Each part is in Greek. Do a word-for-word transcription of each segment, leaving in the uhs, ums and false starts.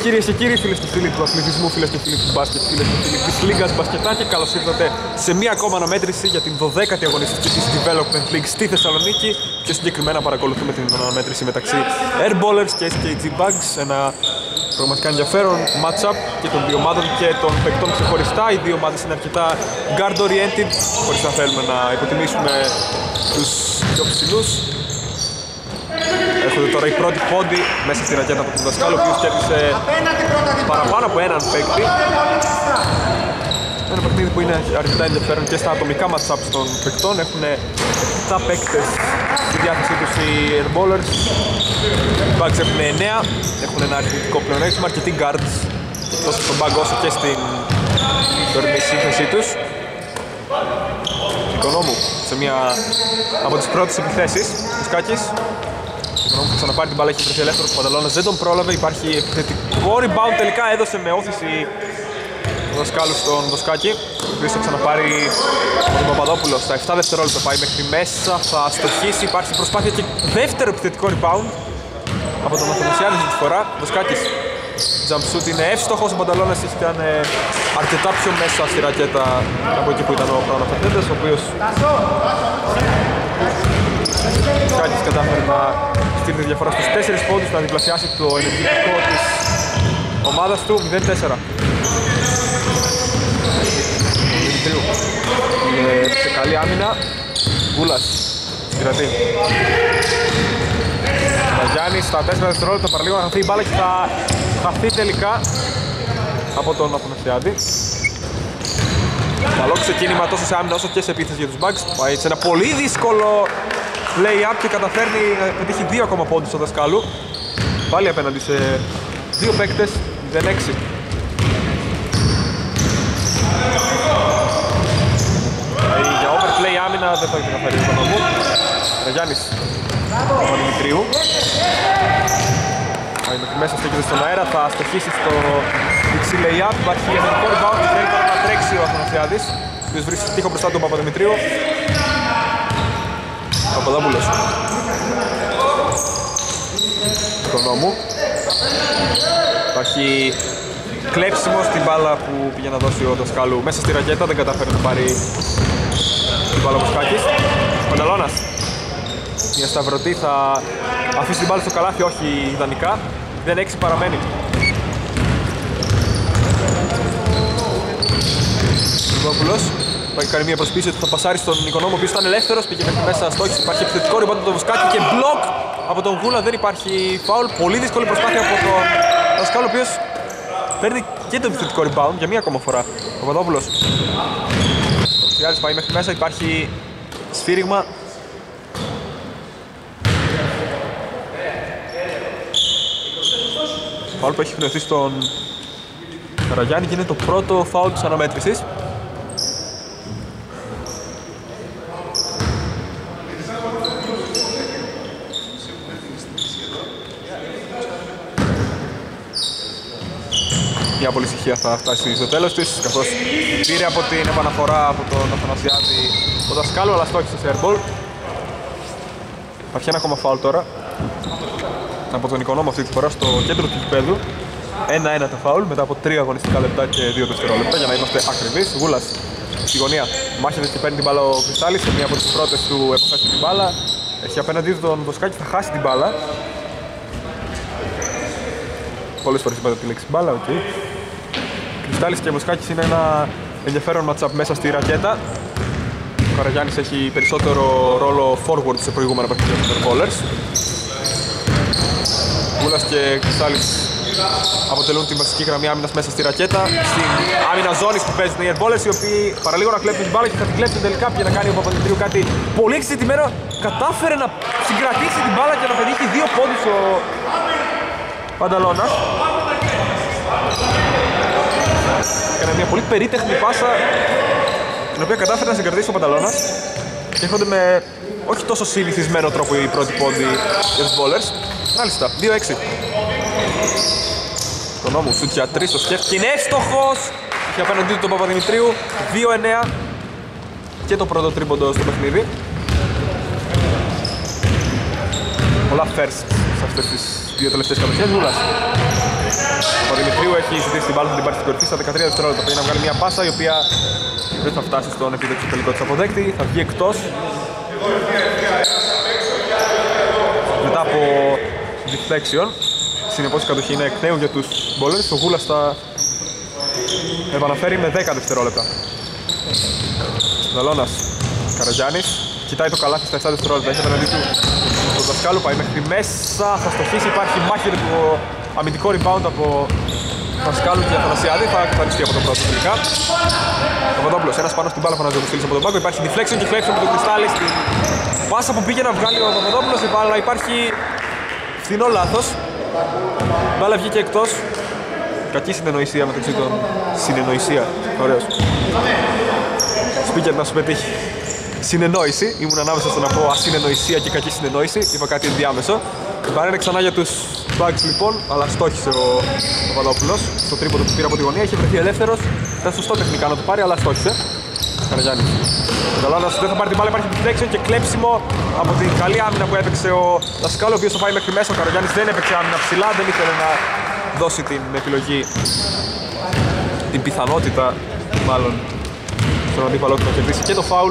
Κυρίες και κύριοι, φίλες και φίλοι του αθλητισμού, φίλες και φίλοι του μπάσκετ, φίλες και φίλοι της Λίγκας Μπασκετάκη, καλώς ήρθατε σε μία ακόμα αναμέτρηση για την δωδέκατη αγωνιστική της Development League στη Θεσσαλονίκη. Πιο συγκεκριμένα παρακολουθούμε την αναμέτρηση μεταξύ Airballers και ες κέι τζι Bugs. Ένα πραγματικά ενδιαφέρον match-up και των δύο ομάδων και των παικτών ξεχωριστά. Οι δύο ομάδες είναι αρκετά guard-oriented, χωρίς να θέλουμε να υποτιμήσουμε τους πιο ψηλούς. Έρχονται τώρα οι πρώτοι πόντοι μέσα στη ρακέτα από τον δασκάλο, ο οποίος κέρδισε παραπάνω από έναν παίκτη. Ένα παιχνίδι που είναι αρκετά ενδιαφέρον και στα ατομικά match-ups των παικτών. Έχουν επτά παίκτες στη διάθεσή τους οι Airballers. Οι Bugs έχουν εννέα, έχουν ένα αριθμητικό πλεονέκτημα, αρκετοί guards τόσο στον Bug όσο και στην τωρινή σύνθεσή τους. Οικονόμου σε μια από τις πρώτες επιθέσεις του Σκάκης. Οικονόμου θα ξαναπάρει την μπάλα, έχει βρεθεί ελεύθερος, ο Πανταλώνας δεν τον πρόλαβε, υπάρχει επιθετικό rebound, τελικά έδωσε με όθηση ο δασκάλου στον Βοσκάκη, ο οποίος θα ξαναπάρει τον Παπαδόπουλο στα επτά δευτερόλεπτα, πάει μέχρι μέσα, θα στοχίσει, υπάρχει προσπάθεια και δεύτερο επιθετικό rebound από τον Αθανασιάδη αυτή τη φορά. Ο Βοσκάκης jump shoot είναι εύστοχος, ο Πανταλώνας ήταν αρκετά πιο μέσα στη ρακέτα από εκεί που ήταν ο Παναθανέντες, ο οποίος ο Σκάκης κατάφερε να στείλει τη διαφορά στους τέσσερις πόντους, να διπλασιάσει το ενεργητικό της ομάδας του. Μηδέν τέσσερα. Δημητρίου είναι σε καλή άμυνα. Γκούλας συγκρατεί. Γιάννης στα τέσσερα δευτερόλεπτα παραλίγο να χαθεί η μπάλα και θα χαθεί τελικά από τον Αθανασιάδη. Καλό ξεκίνημα τόσο σε άμυνα όσο και σε επίθεση για τους Bugs. Πάει σε ένα πολύ δύσκολο lay-up και καταφέρνει να πετύχει δύο ακόμα πόντους στο δασκάλου. Πάλι απέναντι σε δύο παίκτες, μηδέν έξι. Για overplay άμυνα δεν θα καταφέρει τον νόμο. Γιάννης Παπαδημητρίου. Πάει μέχρι μέσα, στέκεται στον αέρα, θα στοχίσει στο δεξί lay-up. Υπάρχει ενεργικό rebound και θέλει τώρα να τρέξει ο Αθανασιάδης, ο οποίος βρίσκει τείχο μπροστά του Παπαδημητρίου. Παπαδόπουλος Οικονόμου. Υπάρχει κλέψιμο στην μπάλα που πήγε να δώσει ο δασκάλου μέσα στη ρακέτα, δεν κατάφερε να πάρει την μπάλα ο Σκάκης. Πανταλώνας μια σταυρωτή, θα αφήσει την μπάλα στο καλάθι, όχι ιδανικά. μηδέν έξι παραμένει. Παπαδόπουλος πάει κάνει μια προσπίση ότι θα πασάρει στον Οικονόμο, ο οποίος ήταν ελεύθερος, πήγε μέχρι μέσα, στόχισε, υπάρχει επιθετικό rebound από τον Βοσκάκη και μπλοκ από τον Γούλα, δεν υπάρχει φάουλ. Πολύ δύσκολη προσπάθεια από τον δασκάλο, ο οποίος παίρνει και το επιθετικό rebound για μία ακόμα φορά. Ο Παπαδόπουλος ο Σιάδης πάει μέχρι μέσα, υπάρχει σφύριγμα. Φάουλ που έχει γνωριστεί στον Καραγιάννη και είναι το πρώτο φάουλ της αναμέτρησης. Μια πολύ ησυχία θα φτάσει στο τέλος της, καθώς πήρε από την επαναφορά από τον Αθανασιάδη το δασκάλο, αλλά στόχισε σε airball. Υπάρχει ένα ακόμα φάουλ τώρα από τον Οικονόμο αυτή τη φορά στο κέντρο του γηπέδου. ένα ένα το φάουλ μετά από τρία αγωνιστικά λεπτά και δύο δευτερόλεπτα, για να είμαστε ακριβείς. Γούλας στη γωνία μάχεται και παίρνει την μπάλα ο Κρυστάλλης, σε μία από τις πρώτες του επαφές την μπάλα. Έχει απέναντί του τον Βοσκάκη, θα χάσει την μπάλα. Πολλές φορές είπατε τη λέξη μπάλα, οκ. Okay. Κρυστάλλης και Βοσκάκης είναι ένα ενδιαφέρον match-up μέσα στη ρακέτα. Ο Καραγιάννης έχει περισσότερο ρόλο forward σε προηγούμενα παιχνίδια των Airballers. Γούλας και Κρυστάλλης αποτελούν την βασική γραμμή άμυνας μέσα στη ρακέτα. Στην άμυνα ζώνης που παίζουν οι Airballers, οι οποίοι παραλίγο να κλέψουν την μπάλα και θα την κλέψουν τελικά. Πήγε να κάνει ο Παπαδημητρίου κάτι πολύ εξητημένο. Κατάφερε να συγκρατήσει την μπάλα και να πετύχει δύο πόντους ο Πανταλώνας. Έκανε μια πολύ περίτεχνη πάσα, την οποία κατάφερε να συγκρατήσει ο Πανταλώνας και έρχονται με όχι τόσο συνηθισμένο τρόπο οι πρώτοι πόντοι για τους bowlers. Μάλιστα, δύο έξι. Τον νόμο σουτ για τρεις, το σκέφτηκε, είναι εύστοχος! Είχε απέναντί του τον Παπαδημητρίου, δύο εννέα και το πρώτο τρίποντο στο παιχνίδι. Πολλά first σε αυτές τις δύο τελευταίες κατοχές. Γούλας Ο Δημητρίου έχει ζητήσει την μπάλα, θα την πάρει στην κορυφή στα δεκατρία δευτερόλεπτα. Πρέπει να βγάλει μια πάσα η οποία δεν θα φτάσει στον επίδοξο τελικό της αποδέκτη, θα βγει εκτός. Μετά από deflection, συνεπώς η κατοχή είναι εκ νέου για τους bowlers. Ο Γούλας θα επαναφέρει με δέκα δευτερόλεπτα. Δαλώνας, Καραγιάννης, κοιτάει το καλάθι στα επτά δευτερόλεπτα, έχει απέναντί του τον Δασκάλου, πάει μέχρι μέσα, θα στοχίσει, υπάρχει μάχη του αμυντικό rebound από Δασκάλου και Αθανασιάδη, θα καθαριστεί από τον πρώτο τελικά. Ο Παπαδόπουλος, ένας πάνω στην μπάλα, Φαναζοπουστήλης από τον πάγκο, υπάρχει deflection και flexion από τον Κρυστάλλη στην πάσα που πήγε να βγάλει ο Παπαδόπουλος, η μπάλα υπάρχει φθηνό λάθος, η μπάλα βγήκε εκτός. Κακή συνεννοησία μεταξύ των. Συνεννοησία, ωραίος. Σπίκερ να σου πετύχει. Συνεννόηση, ήμουν ανάμεσα στο να πω ασυνεννοησία και κακή συνεννόηση, είπα κάτι ενδιάμεσο. Η μπάλα είναι ξανά για τους Bugs λοιπόν, αλλά στόχισε ο Παπαδόπουλος. Στο τρίποντο που πήρε από τη γωνία, είχε βρεθεί ελεύθερος. Ήταν σωστό τεχνικά να το πάρει, αλλά στόχισε. Καραγιάννης. Ο Δαλώνας δεν θα πάρει την μπάλα, υπάρχει deflection και κλέψιμο από την καλή άμυνα που έπαιξε ο Δασκάλου, ο οποίος θα πάει μέχρι μέσα. Ο Καραγιάννης δεν έπαιξε άμυνα ψηλά, δεν ήθελε να δώσει την επιλογή, την πιθανότητα μάλλον στον αντίπαλό του να κερδίσει και το φάουλ.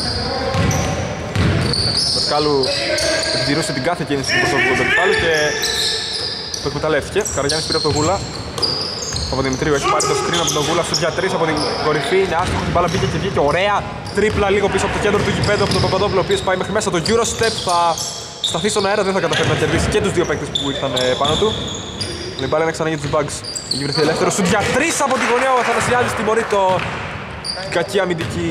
Ο Δασκάλου εκδηρούσε την κάθε κίνηση του προσώπου του αντιπάλου και το εκμεταλλεύτηκε. Καραγιάννης πήρε από τον Γούλα. Ο Παπαδημητρίου έχει πάρει το screen από τον Γούλα στο δια τρία από την κορυφή. Είναι άστοχο, την μπάλα μπήκε και βγήκε ωραία. Τρίπλα λίγο πίσω από το κέντρο του γηπέδου από τον Παπαδόπουλο, ο οποίος πάει μέχρι μέσα. Το Eurostep θα σταθεί στον αέρα, δεν θα καταφέρει να κερδίσει και τους δύο παίκτες που ήρθαν πάνω του. Η μπάλα είναι ξανά για τους Bugs. Έχει βρεθεί ελεύθερο σου για τρεις από τη γωνία. Ο Αθανασιάδης τιμωρεί το κακή αμυντική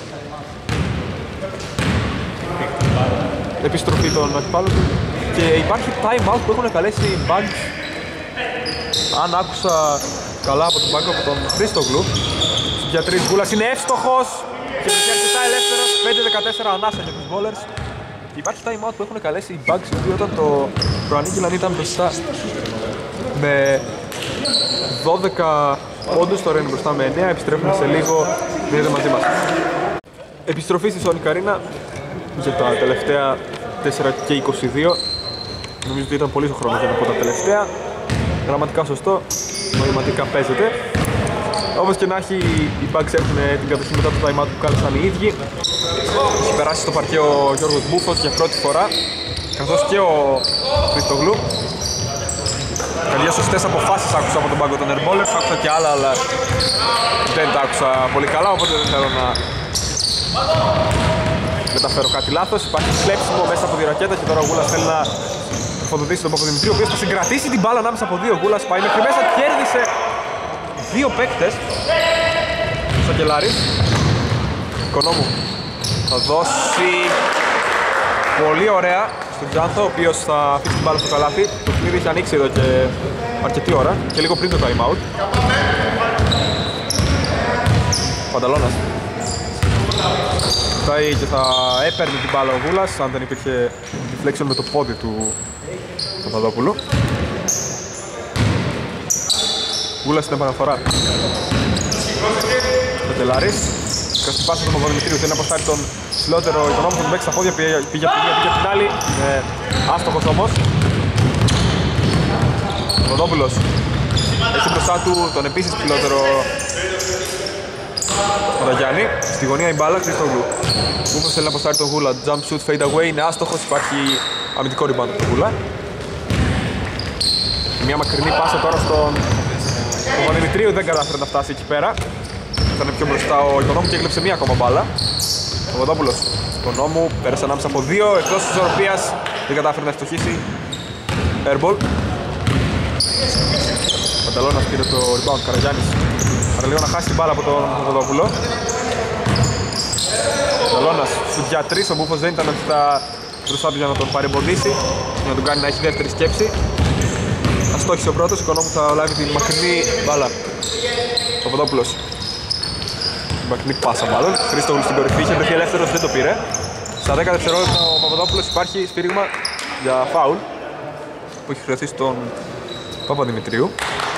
επιστροφή των αντιπάλων του. Και υπάρχει time out που έχουν καλέσει οι Bugs. Αν άκουσα καλά από τον Bugs, από τον Χρήστογλου. Σου για τρεις Γούλας είναι εύστοχος και βρεθεί αρκετά ελεύθερος. πέντε δεκατέσσερα ανάσα για τους bowlers. Και υπάρχει time out που έχουν καλέσει οι Bugs, οι οποίοι όταν το προανήγγυλαν ήταν μπροστά με δώδεκα πόντους, τώρα είναι μπροστά με εννέα, επιστρέφουμε σε λίγο, μείνετε μαζί μας. Επιστροφή στη Sonic Arena για τα τελευταία τέσσερα και είκοσι δύο. Νομίζω ότι ήταν πολύ ο χρόνος για να πω τα τελευταία. Γραμματικά σωστό, νοηματικά παίζεται. Όπως και να έχει, οι Bugs έχουν την κατοχή μετά το time out που κάλεσαν οι ίδιοι. Έχει περάσει στο παρκέ ο Γιώργος Μπούφος για πρώτη φορά, καθώς και ο Χριστογλου. Καλιά σωστές αποφάσεις άκουσα από τον πάγκο των Airballers, άκουσα και άλλα, αλλά δεν τα άκουσα πολύ καλά, οπότε δεν θέλω να μεταφέρω κάτι λάθος. Υπάρχει κλέψιμο μέσα από τη ρακέτα και τώρα ο Γούλας θέλει να φωτοδοτήσει τον Παπαδημητρίου, ο οποίος θα συγκρατήσει την μπάλα ανάμεσα από δύο. Ο Γούλας πάει μέχρι μέσα, κέρδισε δύο παίκτες. Σακελάρης. Οικονόμου θα δώσει πολύ ωραία στον Τζάνθο, ο οποίος θα αφήσει την μπάλα στο καλάθι. Το παιχνίδι έχει ανοίξει εδώ και αρκετή ώρα και λίγο πριν το time out. Πανταλώνας φτάει και θα έπαιρνε την μπάλα ο Γούλας, αν δεν υπήρχε deflection με το πόδι του Παπαδόπουλου. Γούλας στην επαναφορά. Πετελάρης. Στην πάσα του Παπαδημητρίου θέλει να αποστάρει τον ψηλότερο Οικονόμου που τον παίξει στα πόδια, πήγε, πήγε από τη μία, πήγε από την άλλη. Ε, άστοχος όμως. Ο Παπαδόπουλος έχει μπροστά του τον επίσης ψηλότερο Ραγιάννη. Στη γωνία η μπάλα, Χρήστογλου. Κούφος θέλει να αποστάρει τον Γούλα. Jump shoot, fade away, είναι άστοχος, υπάρχει αμυντικό rebound από τον Γούλα. Μια μακρινή πάσα τώρα στον Παπαδημητρίου, δεν κατάφερε να φτάσει εκεί πέρα. Ήταν πιο μπροστά ο Οικονόμου και έκλεψε μία ακόμα μπάλα. Ο Παπαδόπουλος. Οικονόμου πέρασε ανάμεσα από δύο, εκτός της ισορροπίας, δεν κατάφερε να ευστοχίσει. Airball. Πανταλώνας πήρε το rebound, Καραγιάννης. Άρα λίγο να χάσει την μπάλα από τον Παπαδόπουλο. Πανταλώνας στους για τρεις, ο Μπούφος δεν ήταν αρκετά μπροστά του για να τον παρεμποδίσει, για να τον κάνει να έχει δεύτερη σκέψη. Αστόχησε ο πρώτος, ο Οικονόμου θα λάβει την μακρινή μπάλα. Ο Παπαδόπουλος. Μακρινή πάσα μάλλον. Χρήστογλου στην κορυφή, είχε βρεθεί ελεύθερος, δεν το πήρε. Στα δέκα δευτερόλεπτα ο Παπαδόπουλος υπάρχει σφύριγμα για φάουλ που έχει χρεωθεί στον Παπαδημητρίου.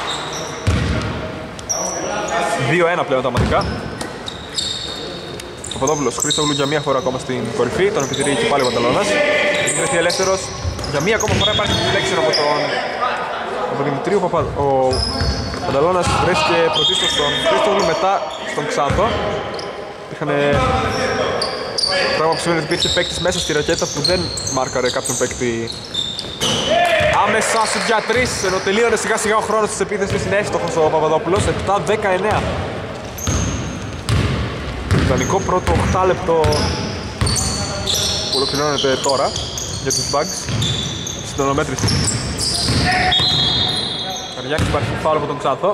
δύο ένα πλέον τα μαθητικά. Ο Παπαδόπουλος, Χρήστογλου για μία φορά ακόμα στην κορυφή, τον επιτηρεί και πάλι ο Πανταλώνας. Έχει βρεθεί ελεύθερος. Για μία ακόμα φορά υπάρχει deflection από τον Παπαδημητρίου. Παπα... Ο Πανταλώνας βρέθηκε πρωτίστως στον Χρήστογλου, μετά στον Ξάνθο. Είχαν πράγμα που σημαίνει ότι υπήρχε παίκτης μέσα στη ρακέτα που δεν μάρκαρε κάποιον παίκτη άμεσα σου για τρεις, ενώ τελείωνε σιγά σιγά ο χρόνος της επίθεσης. Είναι εύστοχος ο Παπαδόπουλος, επτά δεκαεννέα. Ιδανικό πρώτο οκτάλεπτο που ολοκληρώνεται τώρα για τους Bugs στην ονομέτρηση. Καριάκης, υπάρχει φάουλ από τον Ξάνθο,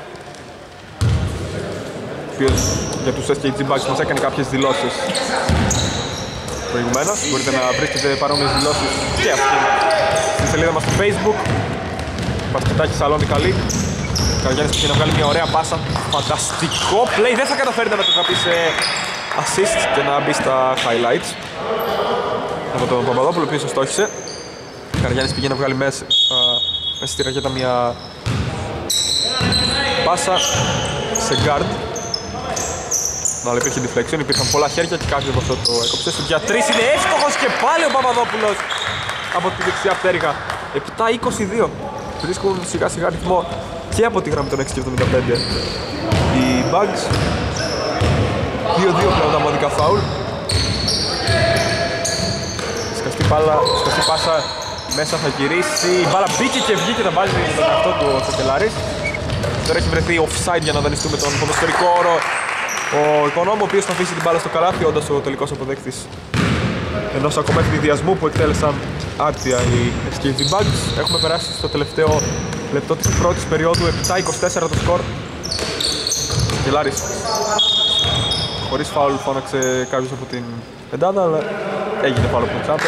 ο οποίος για τους ες κέι τζι Bugs μας έκανε κάποιες δηλώσεις προηγουμένως. Μπορείτε να βρίσκετε παρόμοιες δηλώσεις και αυτή στη σελίδα μας στο Facebook. Μπασκετάκι Σαλόνικα League. Καραγιάννης πήγε να βγάλει μια ωραία πάσα. Φανταστικό play, δεν θα καταφέρει να μετατραπεί σε assist και να μπει στα highlights από τον Παπαδόπουλο, ο οποίος στόχισε. Καραγιάννης πήγε να βγάλει μέσα, μέσα στη ρακέτα μια πάσα σε guard. Αλλά υπήρχε deflection, υπήρχαν πολλά χέρια και κάποιος από αυτό το έκοψε. Στο για τρεις είναι εύστοχος και πάλι ο Παπαδόπουλος από τη δεξιά πτέρυγα. επτά είκοσι δύο. Βρίσκουν σιγά σιγά ρυθμό και από τη γραμμή των έξι εβδομήντα πέντε οι Bugs. δύο δύο πλέον τα μόδικα φάουλ. Σκαστή, πάλα, σκαστή πάσα μέσα θα γυρίσει. Η μπάλα μπήκε και βγήκε, θα βάζει τον εαυτό του ο Τσακελάρης. Τώρα έχει βρεθεί offside για να δανειστούμε τον ποδοσφαιρικό όρο. Ο Οικονόμου, ο οποίος θα αφήσει την μπάλα στο καλάθι, όντας ο τελικός αποδέκτης ενός ακόμα ευνηδιασμού που εκτέλεσαν άρτια οι ες κέι τζι Bugs. Έχουμε περάσει στο τελευταίο λεπτό της πρώτης περίοδου, επτά είκοσι τέσσερα το σκορ. Γελάρης χωρίς φάουλ φώναξε κάποιος από την πεντάδα, αλλά έγινε φάουλ από τον Ξάνθο.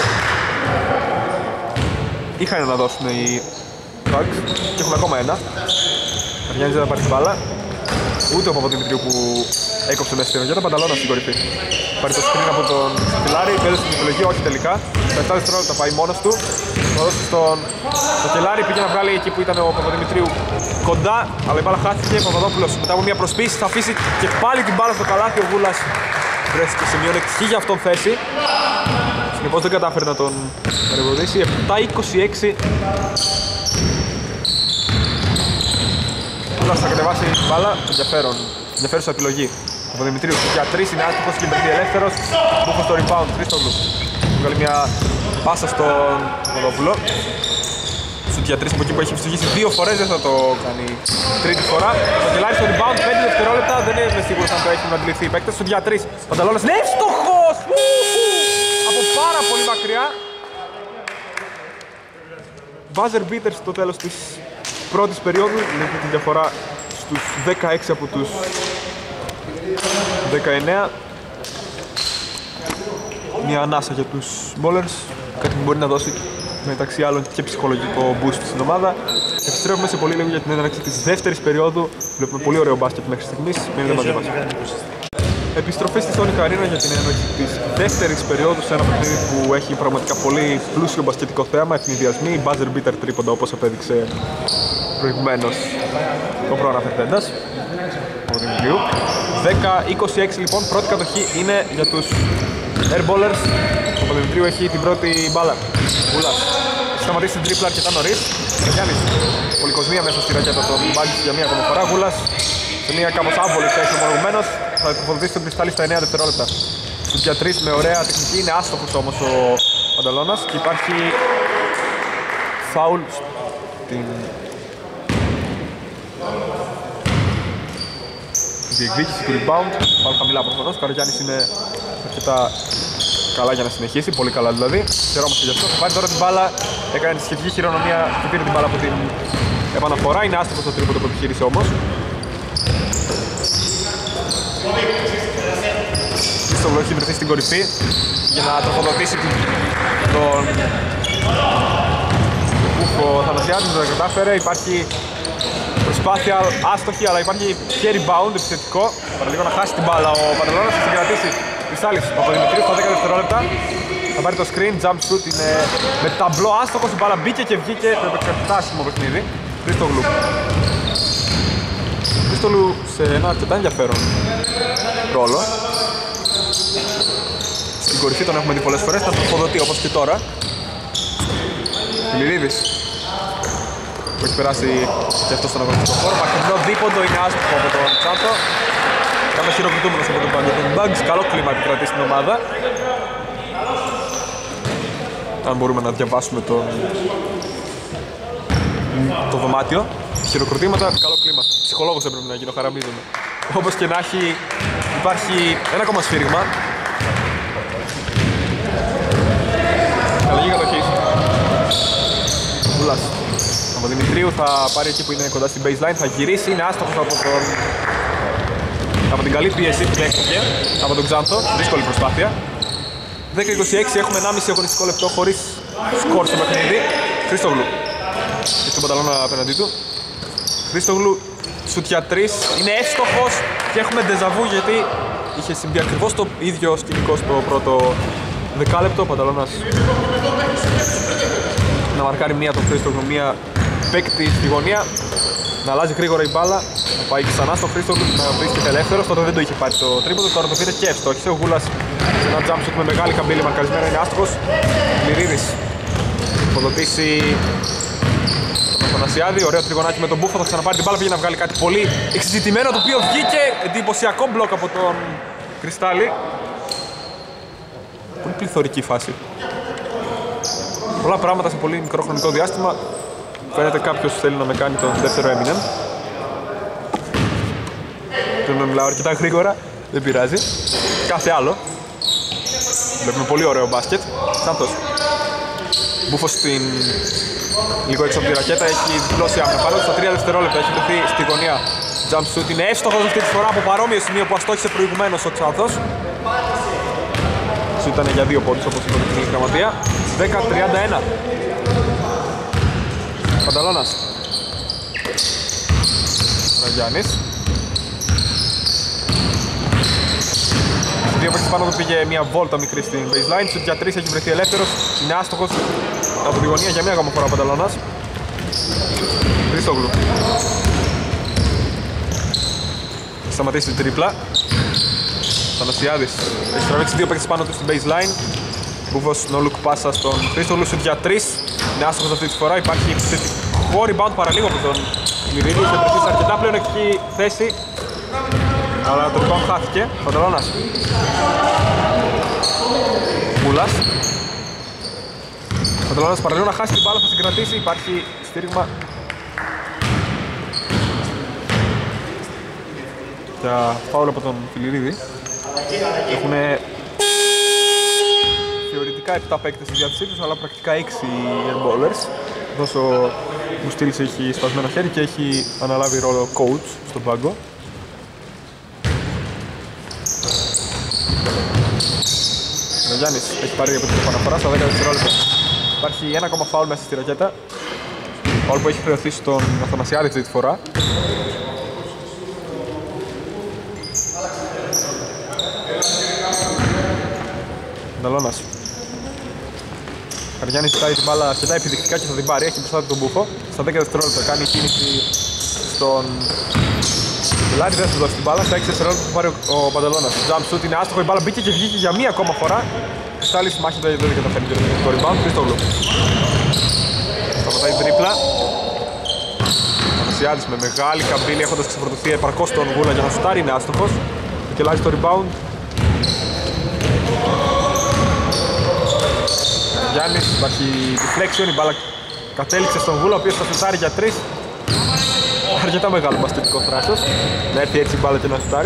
Είχαν να δώσουν οι Bugs και έχουμε ακόμα ένα. Αριάννης δεν θα πάρει την μπάλα, ούτε ο Παπαδημητρίου που έκοψε μέσα στη ρακέτα. Πανταλώνας στην κορυφή. Πάρει το screen από τον Στυλάρη, πέδωσε την επιλογή, όχι τελικά. Τα επτά δευτερόλεπτα πάει μόνος του. Θα δώσει στον Σακελάρη, πήγε να βγάλει εκεί που ήταν ο Παπαδημητρίου κοντά, αλλά η μπάλα χάθηκε. Ο Παπαδόπουλος μετά από μια προσπίση θα αφήσει και πάλι την μπάλα στο καλάθι. Ο Βούλας βρέθηκε σε μειον εξ για αυτόν θέση. Συνεπώς δεν κατάφερε να τον παρεμποδίσει. επτά είκοσι έξι. Βούλας θα κατεβάσει την μπάλα, ενδιαφέρον. Ενδιαφέρουσα επιλογή. Ο Παπαδημητρίου για τρεις είναι άστοχος και μπερδεί ελεύθερος. Μπούχος στο rebound, Χρήστογλου. Βγάλει μια πάσα στον Παπαδόπουλο. Σουτ για τρεις από εκεί που έχει ψυχήσει δύο φορές, δεν θα το κάνει τρίτη φορά. Ο Κελάρης στο rebound, πέντε δευτερόλεπτα, δεν είμαι σίγουρος αν το έχουν αντιληφθεί οι παίκτες. Σουτ για τρεις, Πανταλώνας είναι εύστοχος! Από πάρα πολύ μακριά. Buzzer beater στο τέλος της πρώτης περίοδου, λύνει τη διαφορά στους δεκαέξι από τους δεκαεννέα. Μια ανάσα για τους bowlers, κάτι που μπορεί να δώσει μεταξύ άλλων και ψυχολογικό boost στην ομάδα. Επιστρέφουμε σε πολύ λίγο για την έναρξη της δεύτερης περίοδου. Βλέπουμε πολύ ωραίο μπάσκετ μέχρι στιγμής. Μείνετε μαζί μας. Επιστροφή στη Σόνικα Αρίνα για την έναρξη της δεύτερης περίοδου σε ένα παιχνίδι που έχει πραγματικά πολύ πλούσιο μπασκετικό θέαμα. Ευνηδιασμοί, buzzer beater τρίποντα όπως απέδειξε προηγουμένως ο προαναφερθέντας ο Δημητρίου. δέκα είκοσι έξι λοιπόν, πρώτη κατοχή είναι για τους airballers. Ο Παπαδημητρίου έχει την πρώτη μπάλα. Βούλας σταματήσει την τρίπλα αρκετά νωρίς. Γιάννης, πολυκοσμία μέσα στη ρακέτα των Bugs για μία ακόμα φορά. Βούλας σε μία κάπως άβολη θέση ομολογουμένως. Θα υποβολήσει τον κρυστάλλι στα εννέα δευτερόλεπτα. Στους για τρεις με ωραία τεχνική, είναι άστοχος όμως ο Πανταλώνας και υπάρχει φάουλ στην διεκδίκηση του rebound. Πάλι χαμηλά προφανώς. Ο Καραγιάννης είναι αρκετά καλά για να συνεχίσει, πολύ καλά δηλαδή. Χαιρόμαστε γι' αυτό. Θα πάρει τώρα την μπάλα, έκανε τη σχετική χειρονομία και πήρε την μπάλα από την επαναφορά. Είναι άστοχος το τρίποντο που επιχείρησε όμως. Χρήστογλου έχει βρεθεί στην κορυφή για να τροφοδοτήσει τον Ούφο Θανασιάδη, δεν το κατάφερε. Υπάρχει προσπάθεια άστοχη, αλλά υπάρχει και rebound επιθετικό. Παραλίγο να χάσει την μπάλα ο Παντελώνας, θα συγκρατήσει Κρυστάλλης Παπαδημητρίου στα δέκα δευτερόλεπτα. Θα πάρει το screen, jump shoot, είναι με ταμπλό άστοχος, η μπάλα μπήκε και βγήκε, πρέπει να φτάσιμο παιχνίδι. Χρήστογλου. Χρήστογλου σε ένα αρκετά ενδιαφέρον ρόλο. Στην κορυφή τον έχουμε δει πολλές φορές, θα τροφοδοτεί όπως και τώρα. Φιλιδίδης. που έχει περάσει και αυτό στον αγωνιστικό χώρο. Μακρινό δίποντο είναι άστοχο από τον Τσάντο. Κάμε χειροκριτούμενος από τον πάγκο των Bugs. Καλό κλίμα επικρατεί στην ομάδα. Αν μπορούμε να διαβάσουμε τον... το δωμάτιο. Χειροκροτήματα, καλό κλίμα. Ψυχολόγος έπρεπε να γίνω, χαραμίζομαι. Όπως και να έχει, υπάρχει ένα ακόμα σφύριγμα. Αλλαγή κατοχής. Βουλάς. Από Δημητρίου θα πάρει εκεί που είναι κοντά στην baseline, θα γυρίσει, είναι άστοχος από τον... από την καλή πίεση που δέχτηκε από τον Ξάνθο. Δύσκολη προσπάθεια. δέκα είκοσι έξι, έχουμε ενάμιση αγωνιστικό λεπτό χωρίς σκορ στο παιχνίδι. Χρήστογλου. Έχει τον πανταλώνα απέναντί του. Χρήστογλου, σουτ για τρεις, είναι εύστοχος και έχουμε ντεζαβού γιατί είχε συμβεί ακριβώς το ίδιο σκηνικό στο πρώτο δεκάλεπτο. Ο Πανταλώνας να μαρκάρει μία τον Χρήστογλου, μία παίκτη στη γωνία, να αλλάζει γρήγορα η μπάλα, να πάει ξανά στο Χρήστογλου, να βρίσκεται ελεύθερος. Τότε δεν το είχε πάρει το τρίποντο, τώρα το πήρε και εύστοχησε. Ο Γούλας σε ένα jump shoot με μεγάλη καμπύλη μαρκαρισμένο, είναι άστοχος. Λυρίδης υποδοτήσει τον Αθανασιάδη, ωραίο τριγωνάκι με τον Μπούφο, θα ξαναπάρει την μπάλα, πήγε να βγάλει κάτι πολύ εξεζητημένο, το οποίο βγήκε, εντυπωσιακό μπλοκ από τον Κρυστάλλι. Πολύ πληθωρική φάση. Πολλά πράγματα σε πολύ μικρό χρονικό διάστημα. Φαίνεται κάποιος θέλει να με κάνει τον δεύτερο Eminem. Πρέπει να μιλάω αρκετά γρήγορα, δεν πειράζει. Κάθε άλλο. Βλέπουμε πολύ ωραίο μπάσκετ. Σάντος. Μπούφος στην... λίγο έξω από τη ρακέτα, έχει διπλώσει άμυνα. Πάνω στα τρία δευτερόλεπτα έχει βρεθεί στη γωνία. Jump shoot είναι εύστοχος αυτή τη φορά από παρόμοιο σημείο που αστόχησε προηγουμένως ο Ξάνθος. Σου ήταν για δύο πόντους όπως είπε την γραμματεία. δέκα τριάντα ένα. Πανταλώνας. Ραγιάννης. Δύο παίκτες πάνω του πήγε μια βόλτα μικρή στην baseline. Σουτ για τρεις, έχει βρεθεί ελεύθερος. Είναι άστοχος από τη γωνία για μια ακόμα φορά ο Πανταλώνας. Χρήστογλου. Σταματήσει την τρίπλα. Θανασιάδης έχει τραβήξει δύο παίκτες πάνω του στην baseline. Μπούφος no look πάσα στον Χρήστογλου, σουτ για τρεις. Είναι άστοχος αυτή τη φορά, υπάρχει επιθετικό rebound παραλίγο από τον Λυρίδη. Είχε βρεθεί σε αρκετά πλεονεκτική θέση, αλλά το rebound χάθηκε. Πανταλώνας. Μούλας. Πανταλώνας παραλίγο να χάσει την μπάλα, θα συγκρατήσει, υπάρχει στήριγμα για φάουλ από τον Φιλιρίδη. Έχουν θεωρητικά επτά παίκτες στη διάθεσή τους, αλλά πρακτικά έξι airballers. Εδώ ο Μπουστήλης έχει σπασμένο χέρι και έχει αναλάβει ρόλο coach στον πάγκο. Ο Γιάννης έχει πάρει από την επαναφορά στα δέκα δευτερόλεπτα. Υπάρχει ένα ακόμα φάουλ μέσα στη ρακέτα. Φάουλ που έχει χρεωθεί στον Αθανασιάδη αυτή τη φορά. Νταλώνας. Καριάννης ζητάει την μπάλα αρκετά επιδεικτικά και θα την πάρει, έχει μπροστά του τον Μπούφο. Στα δέκα δευτερόλεπτα κάνει κίνηση στον Λάρη, δεν θα του δώσει την μπάλα. Στα έξι δευτερόλεπτα θα πάρει ο Πανταλώνας. Jump shoot είναι άστοχο, η μπάλα μπήκε και βγήκε για μία ακόμα φορά. Κρυστάλλης μάχη δεν δεν καταφέρνει το rebound. Χρήστογλου. Σταματάει τρίπλα. Ανασιάδης με μεγάλη καμπύλη έχοντας ξεφορτωθεί επαρκώς τον Γούλα για να σουτάρει, είναι άστοχος. Κελάζει το rebound. Γιάννης, υπάρχει deflection, η μπάλα κατέληξε στον Γούλα, ο οποίος θα σουτάρει για τρεις. Αρκετά μεγάλο μπασκετικό θράσος, να έρθει έτσι η μπάλα και να σουτάρει.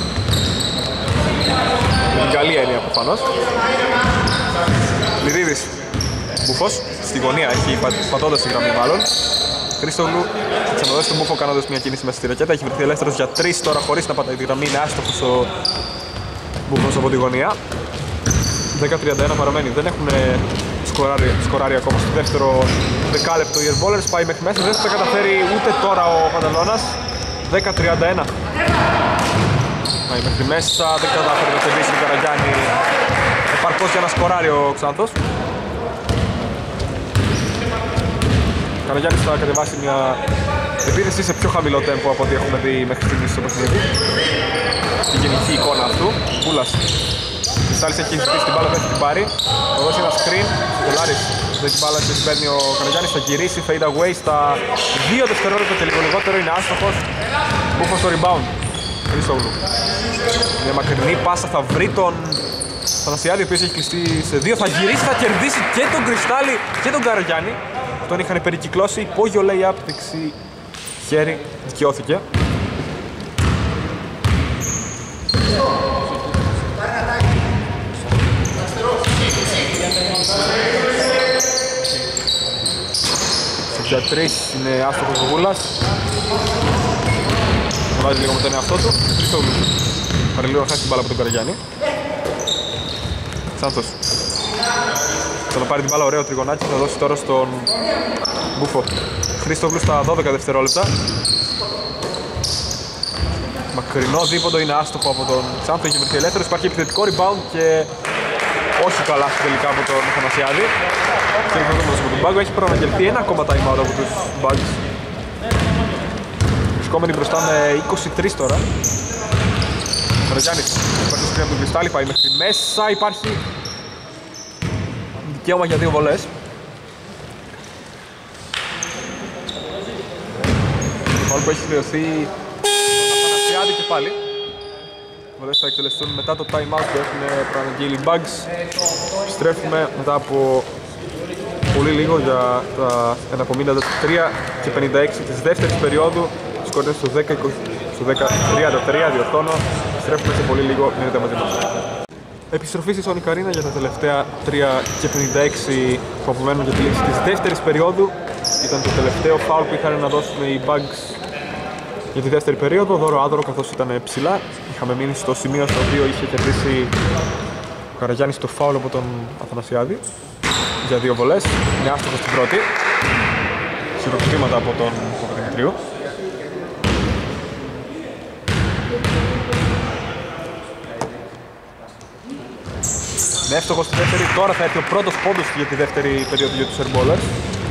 Με την καλή έννοια προφανώς. Λυρίδης, Μπούφος, στη γωνία, έχει πατώντας τη γραμμή μάλλον. Χρήστογλου, θα ξαναδώσει τον Μπούφο κάνοντας μια κίνηση μέσα στη ρακέτα, έχει βρεθεί ελεύθερος για τρεις τώρα χωρίς να πατάει τη γραμμή, είναι άστοχος ο Μπούφος από τη γωνία. δέκα τριάντα ένα παραμένει, δεν έχουν σκοράρει, σκοράρει ακόμα στο δεύτερο δεκάλεπτο οι airballers, πάει μέχρι μέσα, δεν θα τα καταφέρει ούτε τώρα ο Πανταλώνας. Δέκα τριάντα ένα. Πάει μέχρι μέσα, δεν καταφέρει να κερδίσει τον Καραγιάννη επαρκώς για να σκοράρει ο Ξάνθος. Ο Καραγιάννης θα κατεβάσει μια επίθεση σε πιο χαμηλό τέμπο από ό,τι έχουμε δει μέχρι στιγμής στο παιχνίδι. Στη γενική εικόνα αυτού. Πούλας. Κρυστάλλης έχει ζητήσει την μπάλα, δεν έχει την πάρει. Θα δώσει ένα screen, ο Κελάρης δεν την μπάλα και την παίρνει ο Καραγιάννης, θα γυρίσει fade away στα δύο δευτερόλεπτα και λίγο λιγότερο, είναι άστοχος. Μπούφος στο rebound, Χρήστογλου. Μια μακρινή πάσα θα βρει τον Θανασιάδη, ο οποίος έχει κλειστεί σε δύο, θα γυρίσει, θα κερδίσει και τον Κρυστάλλη και τον Καραγιάννη. Τον είχαν περικυκλώσει, υπόγειο lay-up, δεξί χέρι, δικαιώθηκε. Για τρεις είναι άστοχος ο Γούλας. Θα βάζει λίγο με τον εαυτό του. Χρήστογλου. Πάρε λίγο να χάσει την μπάλα από τον Καραγιάννη. Σάντος. Θα το πάρει την μπάλα, ωραίο τριγωνάκι, θα δώσει τώρα στον Μπούφο. Χρήστογλου στα δώδεκα δευτερόλεπτα. Μακρινό δίποντο, είναι άστοχο από τον Σάντο, έχει βρεθεί ελεύθερος. Υπάρχει επιθετικό rebound και όχι καλά τελικά από τον Θανασιάδη. Και από τον Μπάγκο έχει προαναγγελθεί ένα ακόμα time out από τους Bugs. Βρισκόμενοι μπροστά με είκοσι τρία τώρα. Καραγιάννης, υπάρχει το screen από τον Κρυστάλλη, πάει μέχρι μέσα, υπάρχει δικαίωμα για δύο βολές. Φάουλ που έχει χρεωθεί Αθανασιάδη και πάλι. Βολές θα εκτελεστούν μετά το time out που έχουν προαναγγείλει οι Bugs. Στρέφουμε μετά από πολύ λίγο για τα εναπομείναντα τρία και πενήντα έξι της δεύτερης περίοδου. Σκορτές στο δέκα τριάντα τρία, διορθώνω. Στρέφουμε σε πολύ λίγο, μείνετε μαζί μας. Επιστροφή στη Sonic Arena για τα τελευταία τρία και πενήντα έξι που απομένουν για τη λήξη της δεύτερης περίοδου. Ήταν το τελευταίο foul που είχαν να δώσουν οι Bugs για τη δεύτερη περίοδο. Δώρο άδωρο καθώς ήταν ψηλά. Είχαμε μείνει στο σημείο στο οποίο είχε κερδίσει ο Καραγιάννης το foul από τον Αθανασιάδη για δύο βολές. Είναι άστοχος στην πρώτη. Χειροκροτήματα από τον Παπαδημητρίου. Είναι εύστοχος στη δεύτερη. Τώρα θα έρθει ο πρώτος πόντος για τη δεύτερη περίοδο για τους Airballers.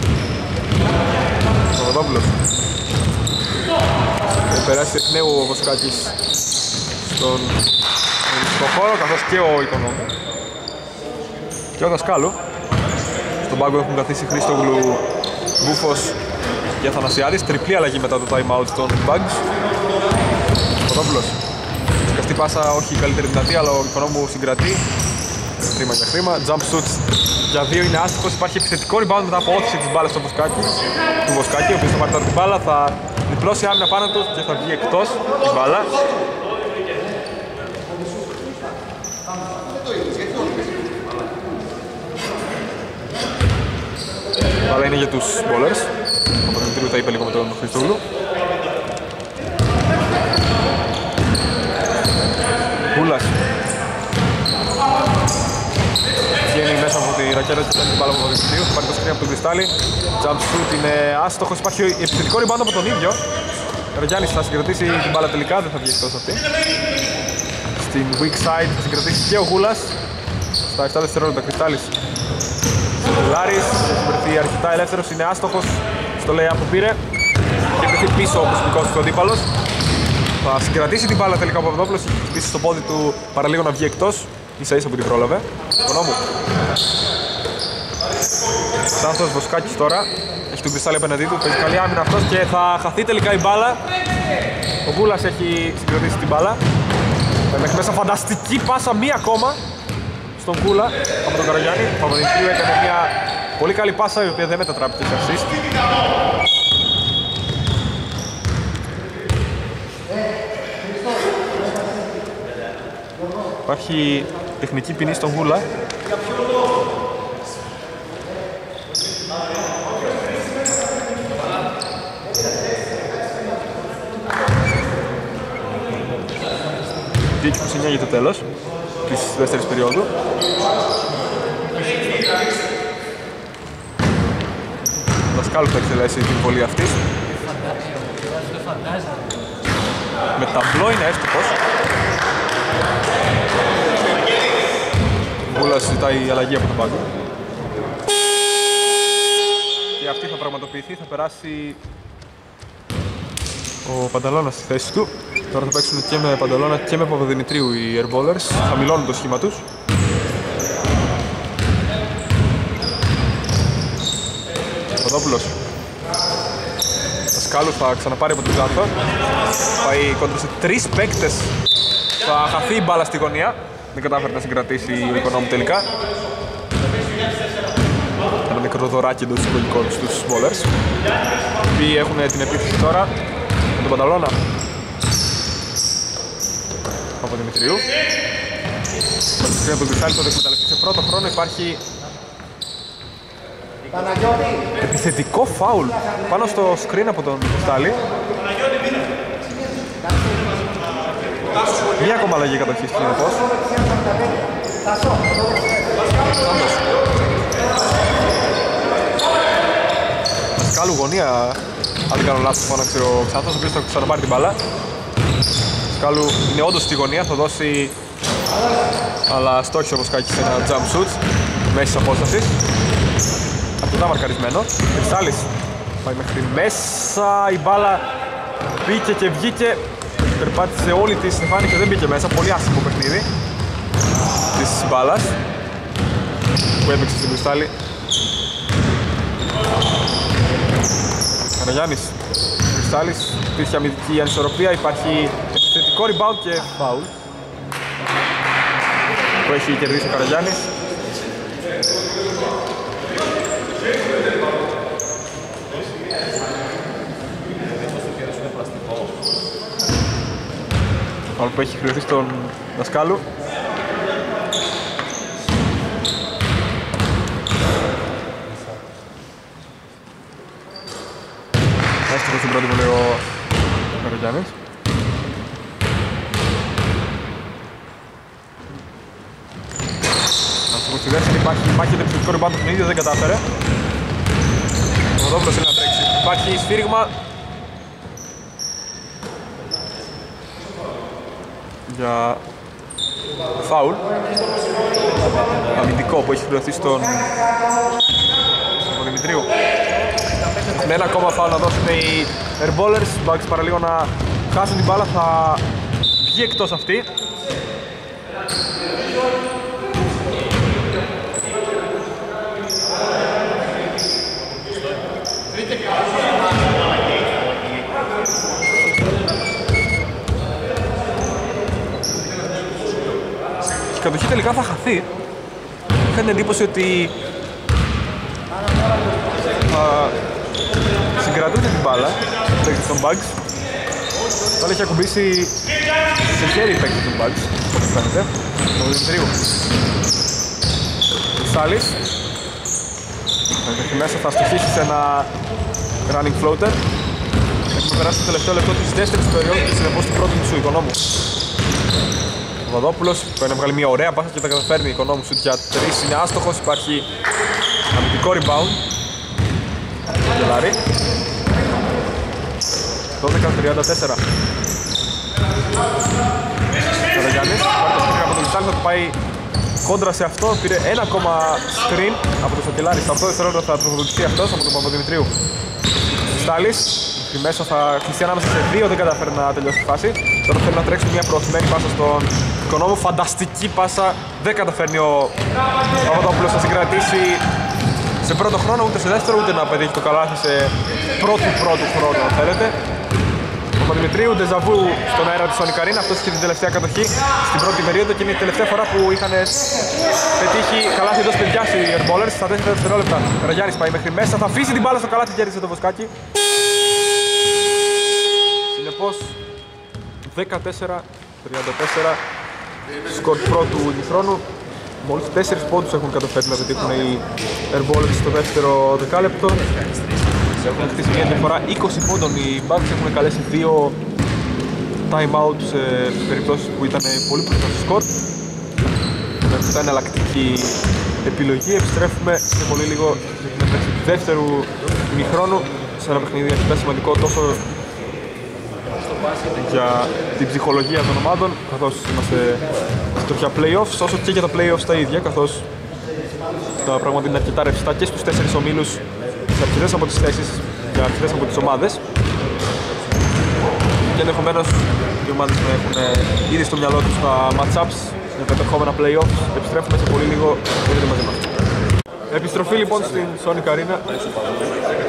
Ο Ροδόπουλος. Θα περάσει εκ νέου ο Βοσκάκης στον στο χώρο, καθώς και ο Οικονόμου και ο Δασκάλου. Στον πάγκο έχουν καθίσει Χρήστογλου, Μπούφος και Αθανασιάδης. Τριπλή αλλαγή μετά το time out των Bugs. Ο Ροδόπουλος. Σκαστή πάσα, όχι η καλύτερη δυνατή, αλλά ο Οικονόμου συγκρατεί. Χρήμα για χρήμα. Jump shoots για δύο είναι άστοχος. Υπάρχει επιθετικό rebound μετά από όθηση της μπάλας στο Βοσκάκη, του Βοσκάκη, ο οποίος θα πάρει τώρα την μπάλα, θα διπλώσει άμυνα πάνω του και θα βγει εκτός την μπάλα. Η μπάλα είναι για τους bowlers. Ο Παπαδημητρίου τα είπε λίγο με τον Χριστόγλου. Κούλας. Βγαίνει μέσα από τη ρακέτα και παίρνει την μπάλα από τον Παπαδημητρίου. Θα πάρει το screen από τον Κρυστάλλη. Jump shoot είναι άστοχος. Υπάρχει επιθετικό rebound από τον ίδιο. Ο Καραγιάννης θα συγκρατήσει την μπάλα τελικά, δεν θα βγει εκτός αυτή. Στην weak side θα συγκρατήσει και ο Γούλας. Στα επτά δευτερόλεπτα Κρυστάλλης. Λάρης, έχει βρεθεί αρκετά ελεύθερος, είναι άστοχος στο lay-up που πήρε. Έχει βρεθεί πίσω ο προσωπικός του αντίπαλος. Θα συγκρατήσει την μπάλα τελικά ο Παπαδόπουλος, έχει χτυπήσει στο πόδι του παραλίγο να βγει εκτός. Ίσα ίσα που την πρόλαβε. Οικονόμου. Σάντος Βοσκάκης τώρα. Έχει τον Κρυστάλλη απέναντί του, παίζει καλή άμυνα αυτός και θα χαθεί τελικά η μπάλα. Ο Γούλας έχει συγκρατήσει την μπάλα. Μέχρι μέσα φανταστική πάσα, μία ακόμα στον Κούλα από τον Καραγιάννη. Ο Παπαδημητρίου έκανε μια πολύ καλή πάσα, η οποία δεν μετατράπηκε σε assist. Υπάρχει τεχνική ποινή στον Κούλα. δύο είκοσι εννιά για το τέλος της δεύτερης περίοδου. Ο Δασκάλου θα εκτελέσει την βολή αυτή. Με ταμπλό είναι εύστοχος. Ο Γούλας ζητάει η αλλαγή από τον πάγκο. Και αυτή θα πραγματοποιηθεί, θα περάσει ο Πανταλώνας στη θέση του. Τώρα θα παίξουν και με Πανταλώνα και με Παπαδημητρίου οι Airballers. Θα χαμηλώνουν το σχήμα τους. Παπαδόπουλος. Δασκάλου θα ξαναπάρει από τον Ζάθο. Πάει κόντρα σε τρεις παίκτες. Θα χαθεί η μπάλα στη γωνία. Δεν κατάφερε να συγκρατήσει ο Οικονόμου τελικά. Ένα μικρό δωράκι εντός εισαγωγικών στους bowlers. Οι οποίοι έχουν την επίθεση τώρα με τον Πανταλώνα. Από Δημητρίου. Με το σκρίνο του Κρυστάλλη θα το εκμεταλλευτεί σε πρώτο χρόνο. Υπάρχει επιθετικό φάουλ πάνω στο screen από τον Κρυστάλλη. Μία ακόμα αλλαγή κατοχής συνεπώς. Σάντος. Δασκάλου γωνία, αν δεν κάνω λάθος, φώναξε ο Ξάνθος, ο οποίος θα ξαναπάρει την μπάλα. Δασκάλου είναι όντως στη γωνία, θα δώσει, αλλά στόχισε όπως κάκι σε ένα jump shoot μέσης απόστασης. Αρκετά μαρκαρισμένο. Κρυστάλλης πάει μέχρι μέσα, η μπάλα μπήκε και βγήκε. Περπάτησε όλη τη στεφάνη και δεν μπήκε μέσα. Πολύ άσχημο παιχνίδι της μπάλας που έπαιξε στην Κρυστάλλη. Καραγιάννης, Κρυστάλλης, υπήρχε αμυντική ανισορροπία, υπάρχει επιθετικό rebound και foul που έχει κερδίσει ο Καραγιάννης. Φάουλ που έχει χρειωθεί στον Δασκάλου. Έστοχος στην πρώτη βολή ο Καραγιάννης. Έστοχος στη δεύτερη, υπάρχει μάχεται επιθετικό rebound του παιχνίδι, δεν κατάφερε. Ο Παπαδόπουλος είναι να τρέξει. Υπάρχει σφύριγμα για φάουλ αμυντικό που έχει χρειωθεί στον Δημητρίου. Με ένα ακόμα φάουλ να δώσουν οι airballers. Οι Bucks παραλίγο να χάσουν την μπάλα, θα βγει εκτός αυτή. Η κατοχή τελικά θα χαθεί. Είχα την εντύπωση ότι θα συγκρατούσε την μπάλα παίκτης των Bucks. Πάλι έχει ακουμπήσει σε χέρι παίκτης των Bucks, όπως φαίνεται, τον Δημητρίου. Κρυστάλλης μέχρι μέσα θα στοχίσει σε ένα running floater. Έχουμε περάσει το τελευταίο λεπτό της δεύτερης περίοδου και συνεπώς του πρώτου μισού Οικονόμου. Ο Παπαδόπουλος πρέπει να βγάλει μια ωραία πάσα και τα καταφέρνει. Η Οικονόμου σουτ για τρεις είναι άστοχος. Υπάρχει αμυντικό rebound. Γελάρη. δώδεκα τριάντα τέσσερα. Καραγιάννης πάρει το screen από τον Κρυστάλλη, θα το πάει κόντρα σε αυτό. Πήρε ένα ακόμα screen από τον Σοκελάρη. Στα οκτώ δευτερόλεπτα θα τροφοδοτηθεί αυτός από τον Παπαδημητρίου. Κρυστάλλης στη μέσα θα κλειστεί ανάμεσα σε δύο, δεν καταφέρει να τελειώσει τη φάση. Τώρα θέλει να τρέξει μια προωθημένη πάσα στον Οικονόμου. Φανταστική πάσα, δεν καταφέρνει ο Παπαδόπουλος να συγκρατήσει σε πρώτο χρόνο, ούτε σε δεύτερο, ούτε να πετύχει το καλάθι σε πρώτου πρώτου χρόνο, αν θέλετε. Ο Παπαδημητρίου, ντεζαβού στον αέρα της Sonic Arena. Αυτός είχε την τελευταία κατοχή στην πρώτη περίοδο και είναι η τελευταία φορά που είχαν πετύχει καλάθι εντός παιδιάς οι airballers στα τέσσερα δευτερόλεπτα. Καραγιάννης πάει μέχρι μέσα, θα αφήσει την μπάλα στο καλάθι και κέρδισε το βοσκάκι. Συνεπώς δεκατέσσερα τριάντα τέσσερα σκορ πρώτου ημιχρόνου. Μόλις τέσσερις πόντους έχουν καταφέρει να πετύχουν οι airballers στο δεύτερο δεκάλεπτο. Έχουν χτίσει μια διαφορά είκοσι πόντων. Οι Bucks έχουν καλέσει δύο time out σε περιπτώσεις που ήταν πολύ μπροστά στο σκορ. Αυτό ήταν εναλλακτική επιλογή. Επιστρέφουμε σε πολύ λίγο για την επέκταση του δεύτερου ημιχρόνου σε ένα παιχνίδι αρκετά σημαντικό τόσο για την ψυχολογία των ομάδων, καθώς είμαστε στη τροχιά playoffs, όσο και για τα playoffs τα ίδια, καθώς τα πράγματα είναι αρκετά ρευστά και στους τέσσερις ομίλους, σε αρκετές από τις θέσεις για αρκετές από τις ομάδες, και ενδεχομένως οι ομάδες να έχουν ήδη στο μυαλό τους τα match-ups για τα επερχόμενα playoffs. Επιστρέφουμε σε πολύ λίγο, μπορείτε μαζί μας. Επιστροφή λοιπόν στην Sonic Arena.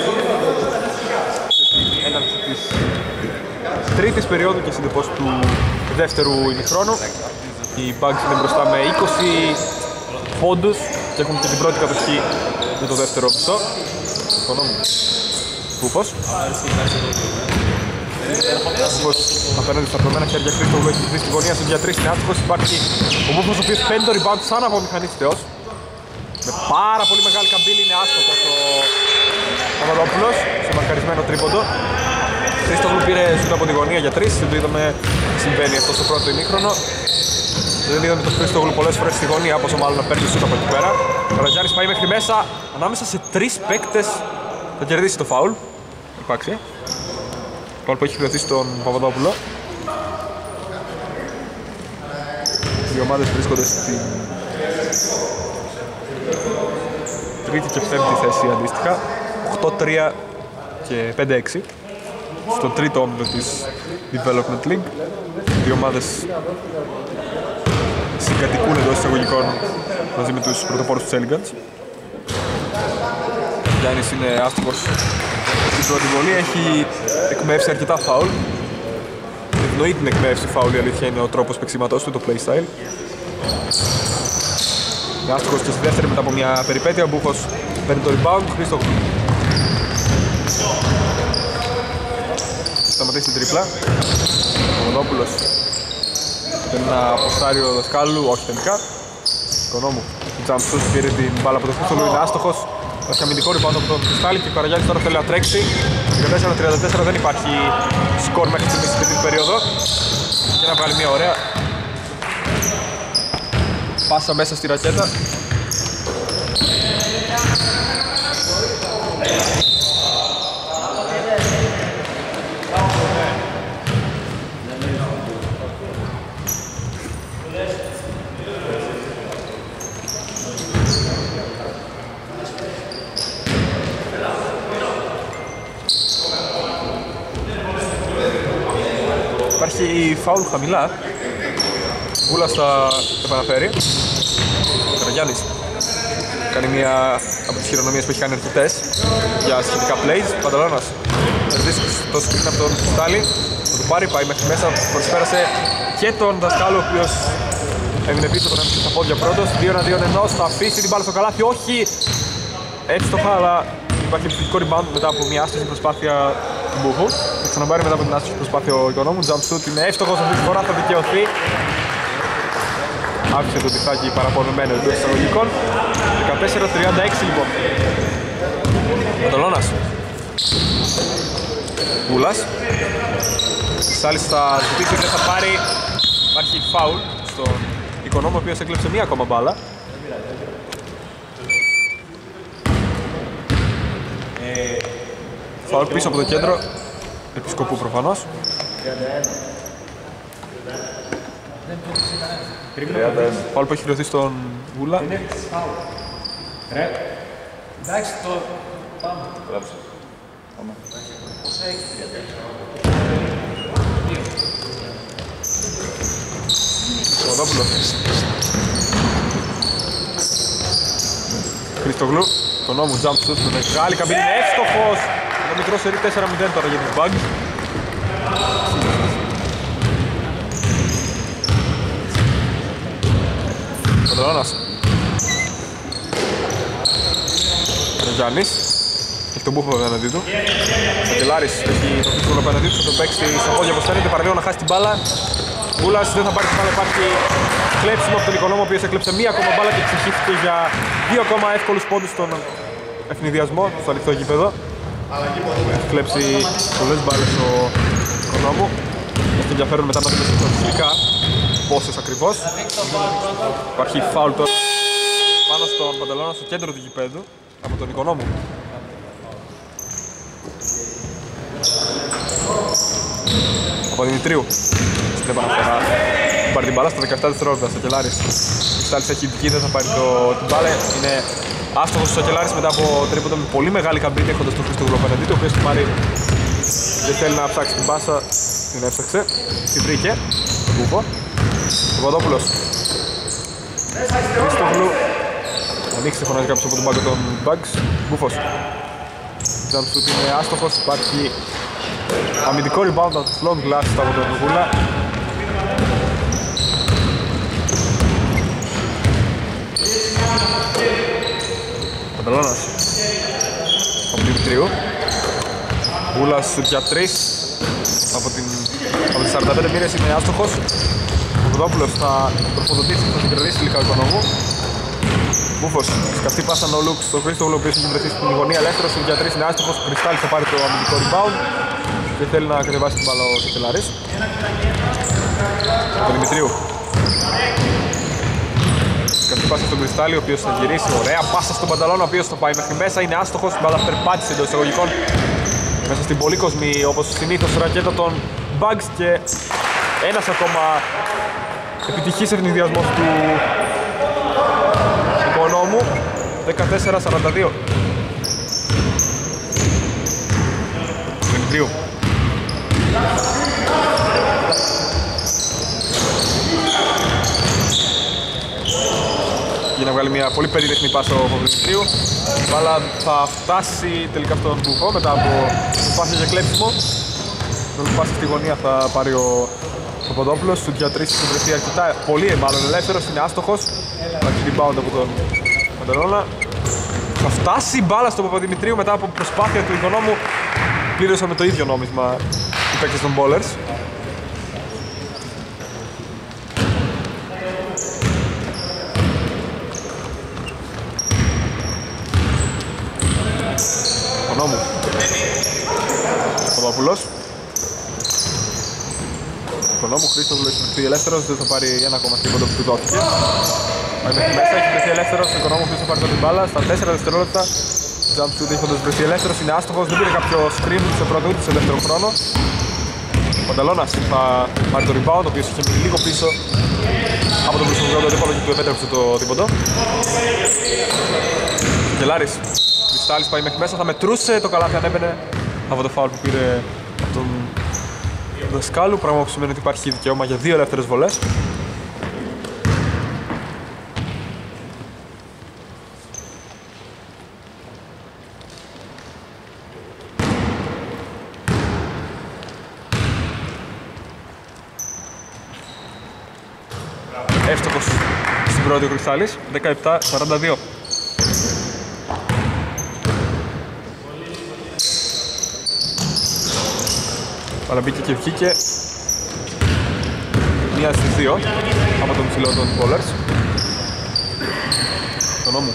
τρίτης περίοδου και συνεπώς του δεύτερου ημιχρόνου. Οι Bugs είναι μπροστά με είκοσι πόντους και έχουν και την πρώτη κατοχή με το δεύτερο μισό. Πούπος. Πούπος απέναντι στα πλωμένα χέρια Χρήστογλου, έχει βρει στη γωνία, στο δια τρία είναι άτυχος. Υπάρχει ο Πούπος ο οποίος παίρνει το rebound σαν από μηχανής θεός. Με πάρα πολύ μεγάλη καμπύλη, είναι άστοχος ο Παπαδόπουλος σε μαρκαρισμένο τρίποντο. Χρήστογλου πήρε σούτ από τη γωνία για τρεις, δεν το είδαμε συμβαίνει αυτό στο πρώτο ημίχρονο. Δεν είδαμε τον Χρήστογλου πολλές φορές στη γωνία, πόσο μάλλον να παίρνει σούτ από εκεί πέρα. Ο Καραγιάννης πάει μέχρι μέσα, ανάμεσα σε τρεις παίκτες θα κερδίσει το φάουλ. Υπάρξει. Φάουλ που έχει χρεωθεί στον Παπαδόπουλο. Οι ομάδες βρίσκονται στην τρίτη και πέμπτη θέση αντίστοιχα. οκτώ τρία και πέντε έξι. Στο τρίτο όμιλο της Development League. Οι δύο ομάδες συγκατοικούν εντός εισαγωγικών μαζί με τους πρωτοπόρους του Elegance. Ο Γιάννης είναι άστοχος στην πρώτη βολή, έχει εκμεύσει αρκετά φάουλ. Ευνοεί την εκμεύση φάουλ, η αλήθεια είναι ο τρόπος παίξηματός του, το playstyle. Είναι άστοχος και στη δεύτερη μετά από μια περιπέτεια, ο Μπούχος παίρνει το rebound, Χρήστογλου. Σταματήσει την τρίπλα. Ο Μονόπουλος θέλει ένα αποστάριο δασκάλου, όχι τελικά. Οικονόμου, ο Τζαμψούς πήρε την μπάλα από το Χρήστογλου, είναι άστοχος. Έχει αμυντικό rebound από τον Κρυστάλλι και ο Καραγιάννης τώρα θέλει να τρέξει. δεκατέσσερα τριάντα τέσσερα, δεν υπάρχει σκορ μέχρι στιγμή στην τρίτη περίοδο. Και να βγάλει μια ωραία πάσα μέσα στη ρακέτα. Υπάρχει φάουλ χαμηλά. Βούλας θα επαναφέρει. Ο Καραγιάννης κάνει μία από τις χειρονομίες που έχει κάνει αρκετές για σχετικά plays. Πανταλώνας κερδίσει το screen από τον Στάλι. Θα το πάρει, πάει μέχρι μέσα, προσπέρασε και τον δασκάλο ο οποίος έμεινε πίσω τον έμεινε στα πόδια πρώτος. δύο εναντίον ενός, θα αφήσει την μπάλα στο καλάθι, όχι εύστοχα, αλλά υπάρχει επιθετικό rebound μετά από μια άστοχη προσπάθεια του Μπούχου. Θα ξαναμπάρει μετά από την άστοχη προσπάθεια ο Οικονόμου. Jump shoot είναι εύστοχος, αυτή τη φορά θα δικαιωθεί. Άφησε το τυφάκι παραπονεμένο εντός εισαγωγικών. δεκατέσσερα τριάντα έξι λοιπόν. Πανταλώνας. Βούλας. Σάλης θα ζητήσει και θα πάρει. Υπάρχει φάουλ στον Οικονόμο, ο οποίος έκλεψε μία ακόμα μπάλα. Φάουλ πίσω από το κέντρο. Επισκοπού προφανώς. Φάουλ που έχει χρειωθεί στον Βούλα. Εντάξει, το πάμε. Γράψε. Πάμε. Πόσα έχει τριάντα. Σοδόπουλος. Χριστογλου. Τον νόμου jump shoot με μεγάλη καμπίνη. Είναι εύστοχος. Το μικρό σερί τέσσερα μηδέν τώρα για τους Bugs. Παντρώνας. Ο Γιάννης. Έχει τον Μπούχο απέναντί του. Ο Κελάρης έχει το πίσω απέναντί του. Θα τον παίξει στα πόδια όπως φαίνεται. Παραλίγο να χάσει την μπάλα. Βούλας δεν θα πάρει την μπάλα. Υπάρχει κλέψιμο από τον Οικονόμο, ο οποίος έκλεψε μία ακόμα μπάλα και ψυχήθηκε για δύο ακόμα εύκολους πόντους στον ευνηδιασμό στο ανοιχτό γήπεδο. Έχει κλέψει πολλές μπάλες ο Οικονόμου. Έχει ενδιαφέρον μετά να δούμε στατιστικά πόσες ακριβώς. Υπάρχει φάουλ τώρα πάνω στον Παντελώνα στο κέντρο του γηπέδου από τον Οικονόμου. Από Δημητρίου στην επαναφορά πάρει την μπάλα στα δεκαεπτά δευτερόλεπτα. Σακελάρης Στάλης έχει βγει, δεν θα πάρει το, την μπάλα. Είναι άστοχος ο Σακελάρης μετά από τρίποντο με πολύ μεγάλη καμπίνη, έχοντας τον Χρήστογλου απέναντί του, ο οποίος την πάρει. Δεν θέλει να ψάξει την πάσα, την έψαξε, την βρήκε τον Κούφο. Ο Παπαδόπουλος. Χρήστογλου ανοίξει, φωνάζει κάποιος από τον πάγκο των Bugs. Κούφος. Τζαμψούτ είναι άστοχος, υπάρχει Αμυντικό rebound από τους long glasses από τον Γούλα. Παντελώνας από Δημητρίου. Γούλας για τρεις από, την, από τις σαράντα πέντε μοίρες, είναι άστοχος. Ο Παπαδόπουλος θα τροφοδοτήσει, θα συγκρατήσει τελικά ο Οικονόμου. Μπούφος, σκαφτή πάσα no look στο Χρήστογλου, ο οποίος έχει βρεθεί στην γωνία ελεύθερος. Για τρεις είναι άστοχος, ο Κρυστάλλης θα πάρει το αμυντικό rebound και θέλει να κατεβάσει την μπάλα ο Σεκελάρης. Ο Δημητρίου. Σκαφτή πάσα στον Κρυστάλλη, ο οποίος θα γυρίσει. Ωραία πάσα στον Πανταλώνα, ο οποίος θα πάει μέχρι μέσα. Είναι άστοχος, η μπάλα περπάτησε εντός εισαγωγικών μέσα στην πολύκοσμη, όπως συνήθως, ρακέτα των Bugs και ένας ακόμα επιτυχής ευνηδιασμός του Οικονόμου. Δεκατέσσερα σαράντα δύο. Δημητρίου. Για να βγάλει μια πολύ περίεργη πάσα ο Δημητρίου. Η μπάλα θα φτάσει τελικά στον Μπουφό μετά από πάσα για κλέψιμο. Τον πάσα στη γωνία θα πάρει ο Παπαδόπουλος. Του για τρεις έχει βρεθεί αρκετά, πολύ μάλλον ελεύθερος, είναι άστοχος. Θα έχει rebound από τον Παντελώνα. Θα φτάσει η μπάλα στον Παπαδημητρίου μετά από προσπάθεια του Οικονόμου. Πλήρωσαν με το ίδιο νόμισμα οι παίκτες των Ballers. Οικονόμου. Παπαδόπουλος. Οικονόμου, Χρήστος έχει βρεθεί ελεύθερος, δεν θα πάρει ένα ακόμα τρίποντο που του δόθηκε. Πάει μέχρι μέσα, έχει βρεθεί ελεύθερος, ο Οικονόμου θα πάρει την μπάλα στα τέσσερα δευτερόλεπτα. Jump shoot έχοντας βρεθεί ελεύθερος, είναι άστοχος, δεν πήρε κάποιο screen σε πρώτο ούτε σε δεύτερο χρόνο. Ο Πανταλώνας θα πάρει το rebound, ο οποίος είχε μείνει λίγο πίσω από τον προσωπικό του αντίπαλο και του επέτρεψε το τρίποντο. Γελάρης. Κρυστάλλης πάει μέχρι μέσα, θα μετρούσε το καλάθι αν έμπαινε από το foul που πήρε από τον δασκάλου, πράγμα που σημαίνει ότι υπάρχει δικαίωμα για δύο ελεύθερες βολές. Εύστοχος στην πρώτη ο Κρυστάλλης, δεκαεπτά σαράντα δύο. Παραμπήκε και βγήκε μία στις δύο από τον ψηλό των Ballers. Οικονόμου.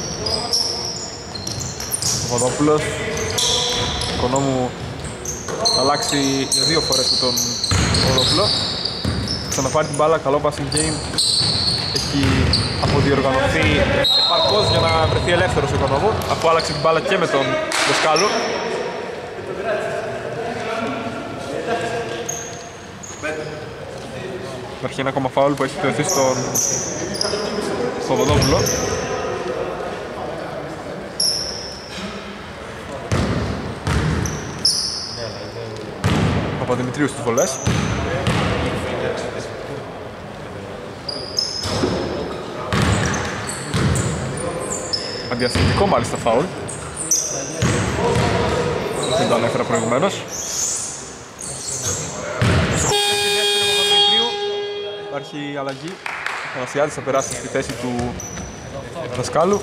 Ο Παπαδόπουλος. Οικονόμου θα αλλάξει για δύο φορές με τον Παπαδόπουλο. Ξαναπάρει την μπάλα, καλό passing game. Έχει αποδιοργανωθεί επαρκώς για να βρεθεί ελεύθερος ο Οικονόμου, αφού άλλαξε την μπάλα και με τον δασκάλο. Υπάρχει ένα ακόμα φάουλ που έχει θεωθεί στον Παπαδόπουλο. Παπαδημητρίου στις βολές. Αντιαστατικό μάλιστα φάουλ. Δεν το ανέφερα προηγουμένως. Υπάρχει αλλαγή. Ο Θανασιάδης θα περάσει στη θέση του δασκάλου.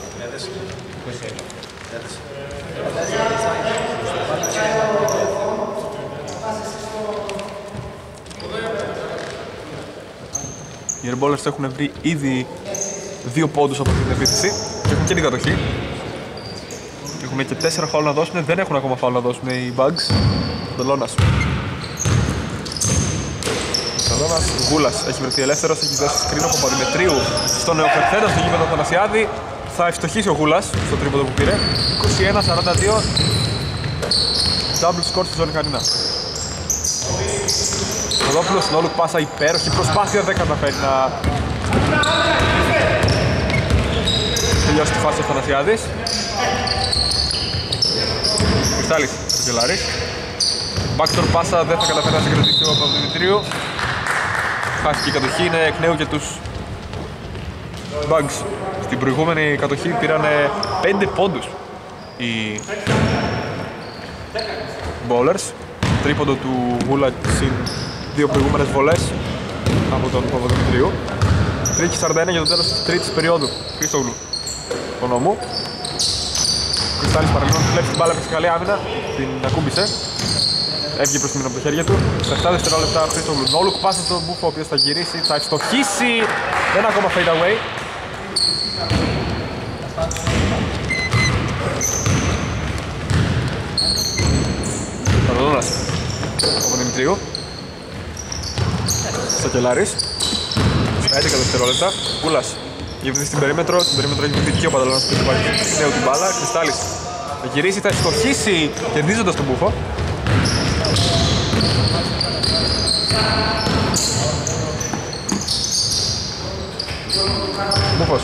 Οι Airballers έχουν βρει ήδη δύο πόντους από την επίθεση και έχουν και την κατοχή. Έχουν και τέσσερα φάουλ να δώσουν, δεν έχουν ακόμα φάουλ να δώσουν οι Bugs. Παντελώνας. Παντελώνας, Γούλας έχει βρεθεί ελεύθερος, έχει δώσει σκρίνο από Παπαδημητρίου στον νεοφερθέντα στο γήπεδο Θανασιάδη. Θα ευστοχίσει ο Γούλας στο τρίποντο που πήρε. είκοσι ένα σαράντα δύο. Double score στη ζώνη Κανίνα. Παπαδόπουλος, Νόλουκ πάσα υπέροχη προσπάθεια, δεν καταφέρει να τελειώσει τη φάση ο Θανασιάδης. Κρυστάλλης, ο Γελάρης. Backdoor πάσα, δεν θα καταφέρει να συγκρατήσει ο Παπαδημητρίου. Χάθηκε η κατοχή, είναι εκ νέου και τους Bugs. Στην προηγούμενη κατοχή πήραν πέντε πόντους οι Ballers. τρίποντο του Γούλα συν δύο προηγούμενες βολές από τον Παπαδημητρίου. τρία σαράντα ένα για το τέλος της τρίτης περίοδου. Χρήστογλου, Οικονόμου. Κρυστάλλης παραλίγο να κλέψει την μπάλα με τη καλή άμυνα, την ακούμπησε. Έβγε προς την από τα χέρια του. Σε επτά δευτερόλεπτα ο Χρήστογλου. Νόλουκ πάσα στον Μπούφο, ο οποίος θα γυρίσει, θα ευστοχίσει. Δεν ακόμα fade away. Παραδόνας από Δημητρίου. Σακελάρης. Στα έντεκα δευτερόλεπτα. Κούλας γυρίζει στην περίμετρο. Στην περίμετρο έχει βγει και ο Πανταλώνας που υπάρχει νέου την μπάλα. Κρυστάλλης θα γυρίσει, θα ευστοχίσει κερδίζοντας τον Μπούφο. Μπούφος.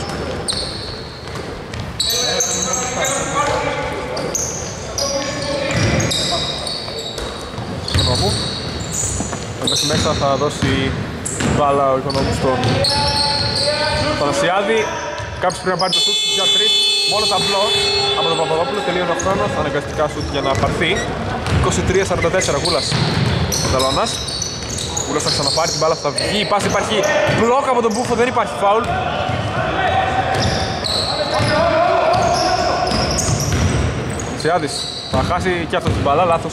Οικονόμου. Μέχρι μέσα θα δώσει μπάλα ο Οικονόμου στον Θανασιάδη. Κάποιος πρέπει να πάρει το σούτ για τρεις. Μόνο ταμπλό από τον Παπαδόπουλο. Τελείωνε ο χρόνος. Αναγκαστικά σούτ για να πάρθει. είκοσι τρία σαράντα τέσσερα. Γούλας. Πανταλώνας. Γούλας θα ξαναπάρει την μπάλα. Θα βγει. Η πάση υπάρχει. Μπλοκ από τον Μπούφο. Δεν υπάρχει φάουλ. Θανασιάδης θα χάσει και αυτό την μπάλα. Λάθος.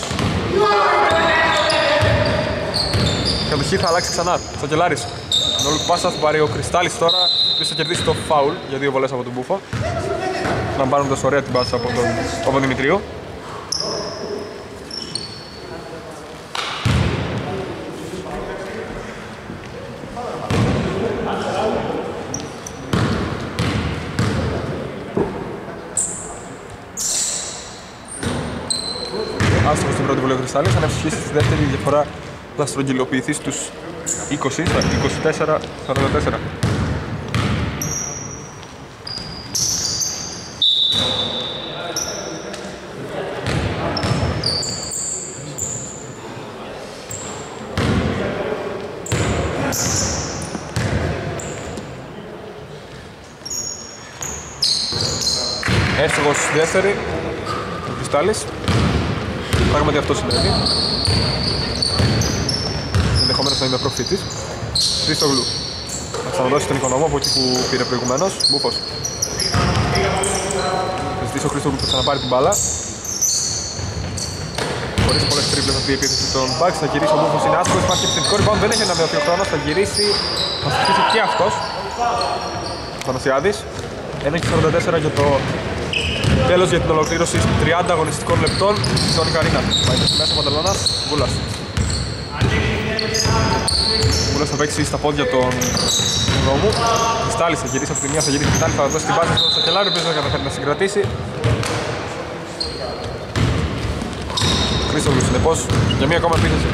Κατοχή θα αλλάξει ξανά. Σακελάρης. Νόλουκ πάσα θα πάρει ο Κρυστάλλης τώρα. Ποιος θα κερδίσει το φάουλ για δύο βολές από τον Μπούφο. Να πάρουν ωραία την πάσα από τον Παπαδημητρίου. Άστοχος στην πρώτη βολή ο Κρυστάλλης. Αν ευστοχίσει στη δεύτερη, η διαφορά θα στρογγυλοποιηθεί στους είκοσι, στα είκοσι τέσσερα σαράντα τέσσερα. Έστοχος στη δεύτερη, ο Κρυστάλλης. Πράγματι αυτό συνέβη. Ενδεχομένως να είμαι προφήτης. Χρήστογλου. Θα ξαναδώσει τον Οικονόμο από εκεί που πήρε προηγουμένως. Μπούφος. Θα ζητήσει ο Χρήστογλου που θα ξαναπάρει την μπάλα. Χωρίς πολλές τρίπλες αυτή η επίθεση των Bucks. Θα γυρίσει ο Μπούφος, είναι άσχολος. Υπάρχει επιθετικό rebound, δεν έχει αναβεωθεί ο χρόνος. Θα γυρίσει, θα στοιχίσει και αυτός. Θανασιάδης. ένα και σαράντα τέσσερα για το τέλος για την ολοκλήρωση τριάντα αγωνιστικών λεπτών στον Καρίνα. Πάει μέσα ο Πανταλώνας, Βούλας. Βούλας θα παίξει στα πόδια των δρόμου. Κρυστάλλης θα γυρίσει από τη μία, θα γυρίσει την άλλη, θα δώσει την πάση στον Σακελάρη, ο οποίος δεν καταφέρει να συγκρατήσει. Χρήστογλου συνεπώς για μία ακόμα επίθεση.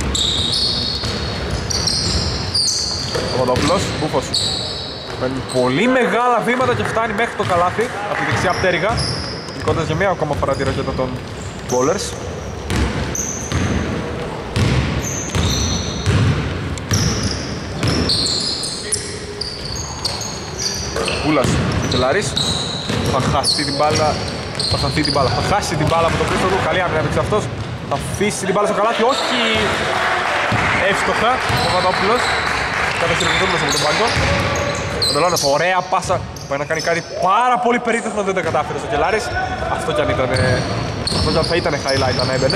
Ο Παπαδόπουλος, Μπούφος. Παίρνει πολύ μεγάλα βήματα και φτάνει μέχρι το καλάθι από τη δεξιά πτέρυγα. Νικώντας για μία ακόμα φορά τη ρακέτα των Ballers. Βούλας, Τελάρης. Θα χάσει την μπάλα. Θα χαθεί την μπάλα. Θα χάσει την μπάλα από τον Χρήστογλου. Καλή άμυνα έπαιξε αυτός. Θα αφήσει την μπάλα στο καλάθι. Όχι! Εύστοχα. Ο Παπαδόπουλος. Καταχειροκριτούμενος από τον πάγκο. Πανταλώνας, ωραία πάσα. Πάει να κάνει κάτι πάρα πολύ περίπτωτο, δεν τα κατάφερε ο Σακελάρης. Αυτό κι αν ήταν. Αυτό κι αν θα ήταν highlight αν έμπαινε.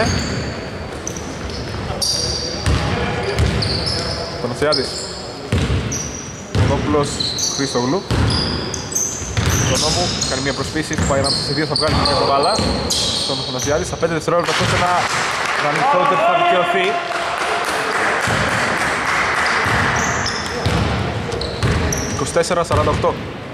Θανασιάδης. Παπαδόπουλος, Χρήστογλου. Τον νόμο κάνει μια προσπίση, πάει ανάμεσα σε δύο, θα βγάλει και την μπάλα. Στον Θανασιάδη, στα πέντε δευτερόλεπτα ώστε να γραμμιστώ ότι θα δικαιωθεί. είκοσι τέσσερα σαράντα οκτώ.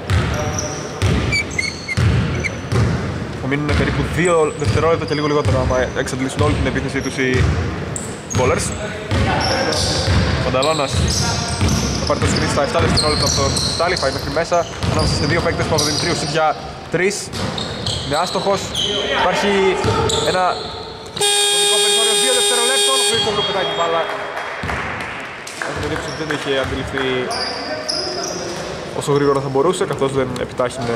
Θα μείνουν περίπου δύο δευτερόλεπτα και λίγο λιγότερο άμα εξαντλήσουν όλη την επίθεσή τους οι Ballers. Πανταλώνας θα πάρει το screen στα επτά δευτερόλεπτα από τον Στάλι, πάει μέχρι μέσα ανάμεσα σε δύο παίκτες Παπαδημητρίου, συν για τρεις. Είναι άστοχος, υπάρχει ένα χρονικό περιθώριο δύο δευτερολέπτων, ο Χρήστογλου πετάει την μπάλα. Έχω δείξει ότι δεν το είχε αντιληφθεί όσο γρήγορα θα μπορούσε, καθώς δεν επιτάχυνε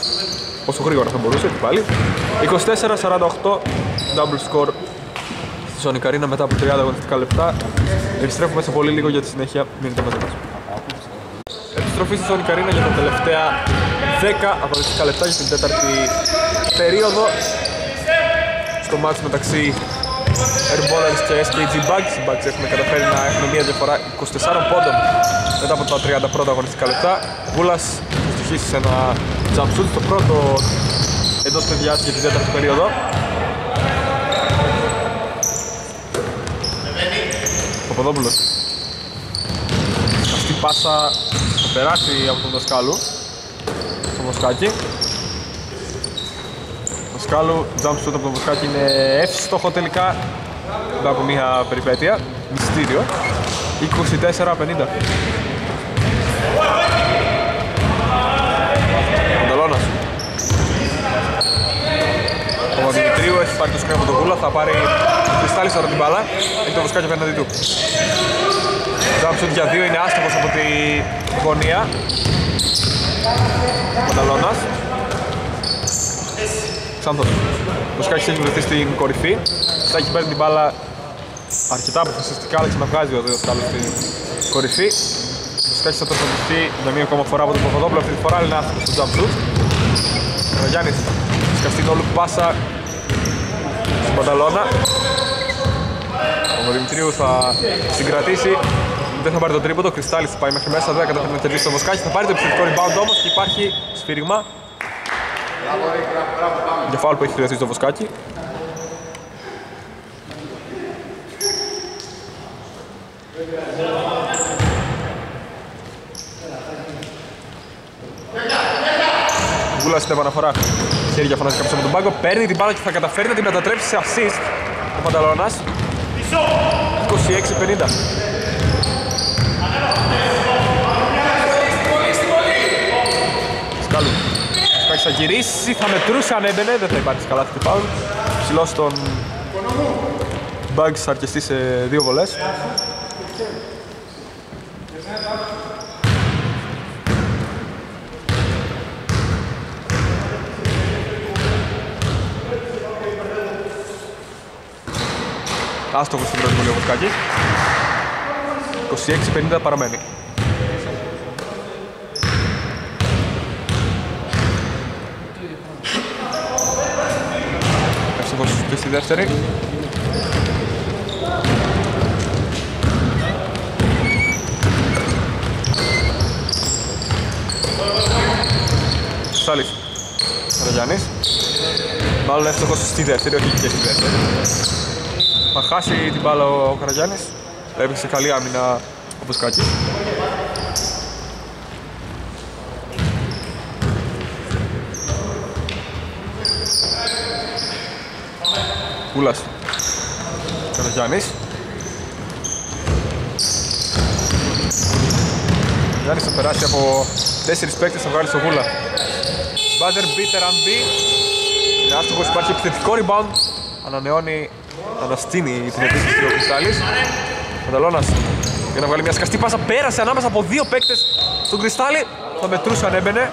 όσο γρήγορα θα μπορούσε και πάλι. είκοσι τέσσερα σαράντα οκτώ double score στη Ζώνη Καρίνα μετά από τριάντα αγωνιστικά λεπτά. Επιστρέφουμε σε πολύ λίγο για τη συνέχεια. Μείνετε μαζί μας. Επιστροφή στη Ζώνη Καρίνα για τα τελευταία δέκα αγωνιστικά λεπτά για την τέταρτη περίοδο. Στο μάτς μεταξύ Airballers και ες κέι τζι Bugs. Οι Bugs έχουν καταφέρει να έχουν μια διαφορά είκοσι τεσσάρων πόντων μετά από τα τριάντα πρώτα αγωνιστικά λεπτά. Βούλας θα στοιχήσει σε ένα jump shoot στο πρώτο εντός παιδιάς για την τέταρτη περίοδο. Παπαδόπουλος. Αυτή η πάσα θα περάσει από τον Δασκάλου στο Βοσκάκι. Βοσκάλου, jump shoot από τον Βοσκάκι είναι εύστοχο τελικά μετά από μια περιπέτεια, μυστήριο. είκοσι τέσσερα πενήντα. Μονταλώνας. Ο Παπαδημητρίου έχει πάρει το σκριν από τον Βούλα, θα πάρει Κρυστάλλης τώρα την μπάλα, έχει το Βοσκάκι απέναντι του. Jump shoot για δύο είναι άστοχος από τη γωνία. Μονταλώνας. Σάντος. Ο Βοσκάκης έχει βρεθεί στην κορυφή. Στάκη παίρνει την μπάλα αρκετά αποφασιστικά, αλλά ξαναβγάζει ο Δασκάλος στην κορυφή. Ο Βοσκάκης θα τροφοδοτηθεί με μία ακόμα φορά από τον Παπαδόπουλο. Αυτή τη φορά είναι άστοχος στο jump shoot. Ο Γιάννης σκαφτεί το όλου πάσα στην Πανταλώνα. Ο Παπαδημητρίου θα συγκρατήσει. Δεν θα πάρει το τρίποντο. Κρυστάλλης θα πάει μέχρι μέσα. Δεν θα καταφέρει να κερδίσει το Βοσκάκι. Θα πάρει το επιθετικό rebound όμως και υπάρχει σφύριγμα για φάουλ που έχει χρειαστεί στο Βοσκάκι. Βούλας στην επαναφορά. Χέρια φωνάζει κάποιος από τον πάγκο. Παίρνει την μπάλα και θα καταφέρει να την μετατρέψει σε assist ο Πανταλώνας. είκοσι έξι πενήντα. Σκάλου. Σκάκης θα γυρίσει, θα μετρούσε αν έμπαινε, δεν θα υπάρξει καλά αυτή τη φάουλ. Ψηλός τον Bugs θα αρκεστεί σε δύο βολές. Άστοχος στην πρώτη βολή ο Βοσκάκης. είκοσι έξι πενήντα παραμένει. Εύστοχος και στη δεύτερη. Σάλης. Ραγιάννης. Μάλλον εύστοχος στη δεύτερη, όχι και στη δεύτερη. Θα χάσει την μπάλα ο Καραγιάννης. Έπαιξε καλή άμυνα ο Βοσκάκης. Κούλας. Καραγιάννης. Γιάννης θα περάσει από τέσσερις παίκτες, θα βγάλει στο Κούλα. Buzzer beater αν μπει. Είναι άστοχος, υπάρχει επιθετικό rebound. Ανανεώνει, αναστείνει την επίθεση του Κρυστάλλης. Πανταλώνας για να βγάλει μια σκαστή πάσα. Πέρασε ανάμεσα από δύο παίκτες στον Κρυστάλλη. Θα μετρούσε αν έμπαινε.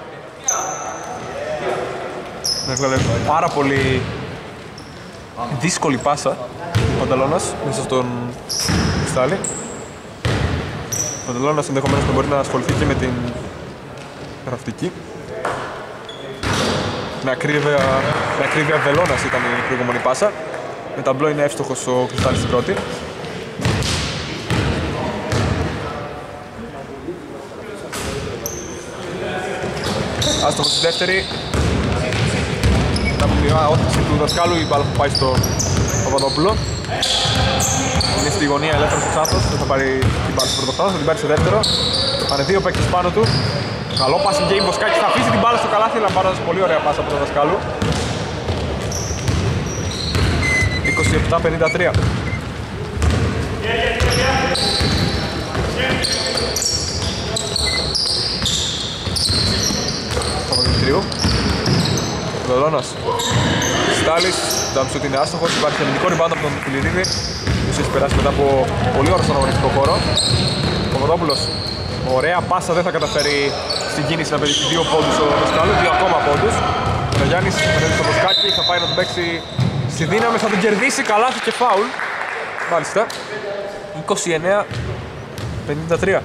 Έβγαλε πάρα πολύ δύσκολη πάσα ο Πανταλώνας μέσα στον Κρυστάλλη. Ο Πανταλώνας ενδεχομένως θα μπορεί να ασχοληθεί και με την γραφτική. Με ακρίβεια, με ακρίβεια Βελώνας ήταν η προηγούμενη πάσα. Με ταμπλό είναι εύστοχος ο Κρυστάλλης στην πρώτη. Άστοχος στη δεύτερη. Μετά από μια όθηση του δασκάλου η μπάλα θα πάει στο Παπαδόπουλο. Είναι στη γωνία ελεύθερος ο Σάθος, δεν θα πάρει την μπάλα στο πρώτο χρόνο, θα την πάρει σε δεύτερο. Πάνε δύο παίκτες πάνω του. Καλό passing game, Βοσκάκης θα αφήσει την μπάλα στο καλάθι, λαμβάνοντας πολύ ωραία πάσα από τον δασκάλου. είκοσι επτά πενήντα τρία. Παπαδημητρίου. Βελώνας. Στάλης, Τζαμψούτ είναι άστοχος, υπάρχει αμυντικό rebound από τον Φιλιρίδη, που έχει περάσει μετά από πολύ ώρα στον αγωνιστικό χώρο. Παπαδόπουλος, ωραία πάσα, δεν θα καταφέρει στην κίνηση να πετύχει δύο πόντους ο Δασκάλου, δύο ακόμα πόντους. Ο Γιάννης θα στο Βοσκάκι, θα πάει να τον παίξει Στη δύναμη θα τον κερδίσει, καλάθι και φάουλ. Μάλιστα. είκοσι εννέα πενήντα τρία.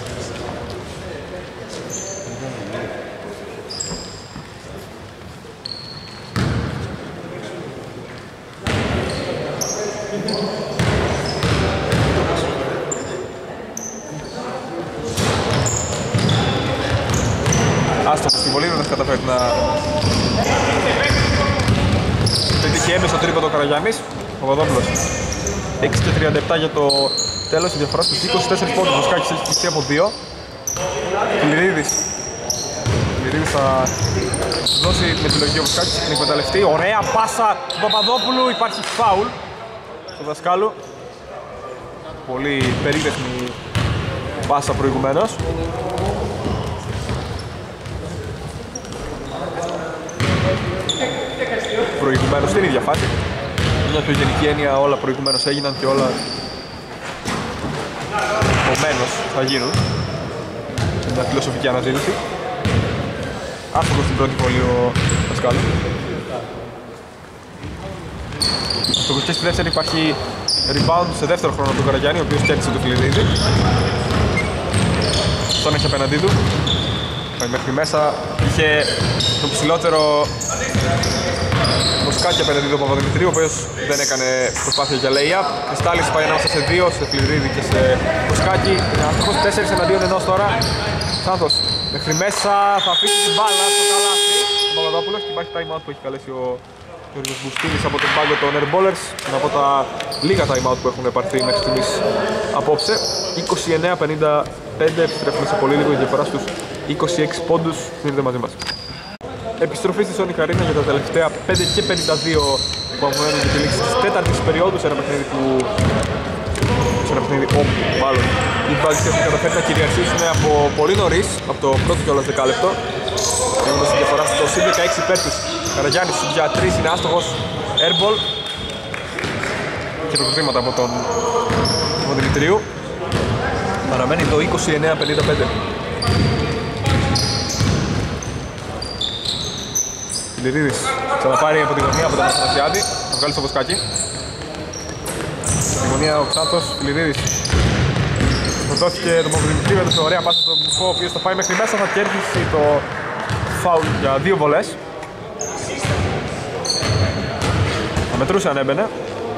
Άστοχος στη βολή, δεν θα καταφέρει να πετύχει έμεσα το τρίποντο ο Καραγιάννης. Ο Παπαδόπουλος έξι και τριάντα επτά για το τέλος, η διαφορά στους είκοσι τέσσερις πόντους. Ο Σκάκης έχει κλειστεί από δύο. Κληρίδης Κληρίδης θα δώσει την επιλογή ο Σκάκης, την εκμεταλλευτεί. Ωραία πάσα του Παπαδόπουλου, υπάρχει φάουλ στο δασκάλου. Πολύ περίδεσμη πάσα προηγουμένως. Προηγουμένως στην ίδια φάση. Μια πιο γενική έννοια, όλα προηγουμένως έγιναν και όλα επομένως θα γίνουν. Σε μια φιλοσοφική αναζήτηση. Άστοχος στην πρώτη βολή ο Πασκάλου. Άστοχος και στη δεύτερη, υπάρχει rebound σε δεύτερο χρόνο του Καραγιάννη, ο οποίος κέρδισε το Φιλιδίδη. Τον έχει απέναντί του. Πάει μέχρι μέσα, είχε το ψηλότερο Μοσκάκη απέναντι του Παπαδημητρίου, ο οποίος δεν έκανε προσπάθεια για lay-up. Κρυστάλλης πάει ανάμεσα σε δύο, σε Φιλιδίδη και σε Μοσκάκη. Είναι άστοχος, τέσσερις εναντίον ενός τώρα. Σάνθος μέχρι μέσα, θα αφήσει την μπάλα στο καλάθι του Παπαδόπουλος και υπάρχει time out που έχει καλέσει ο Γιώργος Μπουστίνης από τον πάγκο των Airballers. Είναι από τα λίγα time out που έχουν πάρθει μέχρι στιγμής απόψε. είκοσι εννέα πενήντα πέντε, επιστρέφουμε σε πολύ λίγο η διαφορά στους είκοσι έξι πόντους. Μείνετε μαζί μας. Επιστροφή στη Sonic Arena για τα τελευταία πέντε και πενήντα δύο που απομένουν για τη λήξη της τέταρτης περίοδου, σε ένα παιχνίδι που... σε ένα παιχνίδι όπου μάλλον οι Bucks έχουν καταφέρει να κυριαρχήσουν από πολύ νωρίς, από το πρώτο κιόλας δεκάλεπτο, έχοντας τη διαφορά στο συν δεκαέξι υπέρ τους. Καραγιάννης για τρεις είναι άστοχος, airball και προκριθήματα από τον Δημητρίου. Παραμένει το είκοσι εννέα πενήντα πέντε. Φιλιδίδης ξαναπάρει από τη γωνία από τον Αθανασιάδη, θα βγάλει στο Βοσκάκι. Στη γωνία ο Ξάντος, Φιλιδίδης. Σκοτώθηκε τον Παπαδημητρίου, έδωσε ωραία πάσα στον Μπουφό, ο οποίος θα πάει μέχρι μέσα, θα κέρδισει το φάουλ για δύο βολές. Θα μετρούσε αν έμπαινε.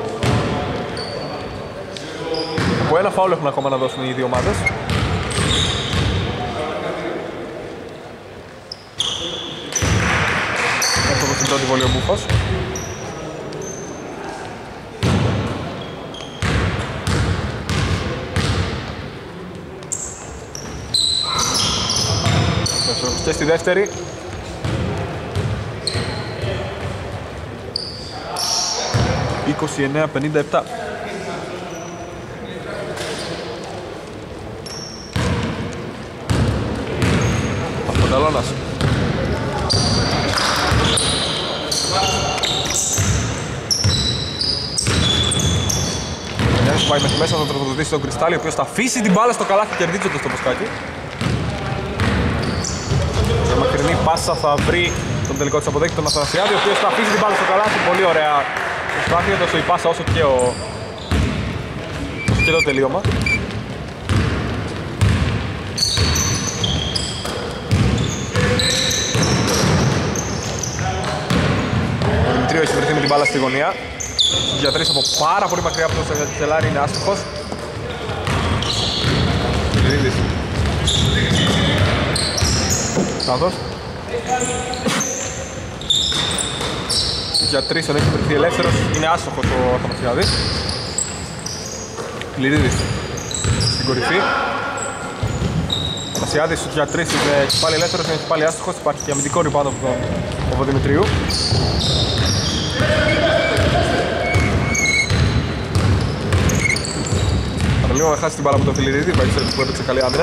Από ένα φάουλ έχουν ακόμα να δώσουν οι δύο ομάδες. Έχουμε στην πρώτη βολή ο Μπούφος. Και στη δεύτερη. είκοσι εννέα πενήντα επτά. Πανταλώνας. Γιάννης πάει μέχρι μέσα να τροφοδοτήσει τον Κρυστάλλι, ο οποίος θα αφήσει την μπάλα στο καλάθι κερδίζοντας το Ποσκάκι. Η μακρινή πάσα θα βρει τον τελικό της αποδέκτη, τον Αθανασιάδη, ο οποίος θα αφήσει την μπάλα στο καλάθι. Πολύ ωραία προσπάθεια, τόσο η πάσα όσο και, ο... όσο και το τελείωμα. Ο Δημητρίου έχει βρεθεί με την μπάλα στη γωνία. Για τρεις από πάρα πολύ μακριά από το Σελάρι, είναι άστοχος. Φιλιδίδης. Σάνθος. Για τρεις τον έχει βρεθεί ελεύθερος, είναι άστοχος ο Αθανασιάδης. Φιλιδίδης στην κορυφή. Αθανασιάδης για τρεις είναι πάλι ελεύθερος, είναι πάλι άστοχος. Υπάρχει και αμυντικό rebound από τον Παπαδημητρίου. Λίγο να χάσει την μπάλα από τον Φιλιδίδη, που έπαιξε καλή άμυνα.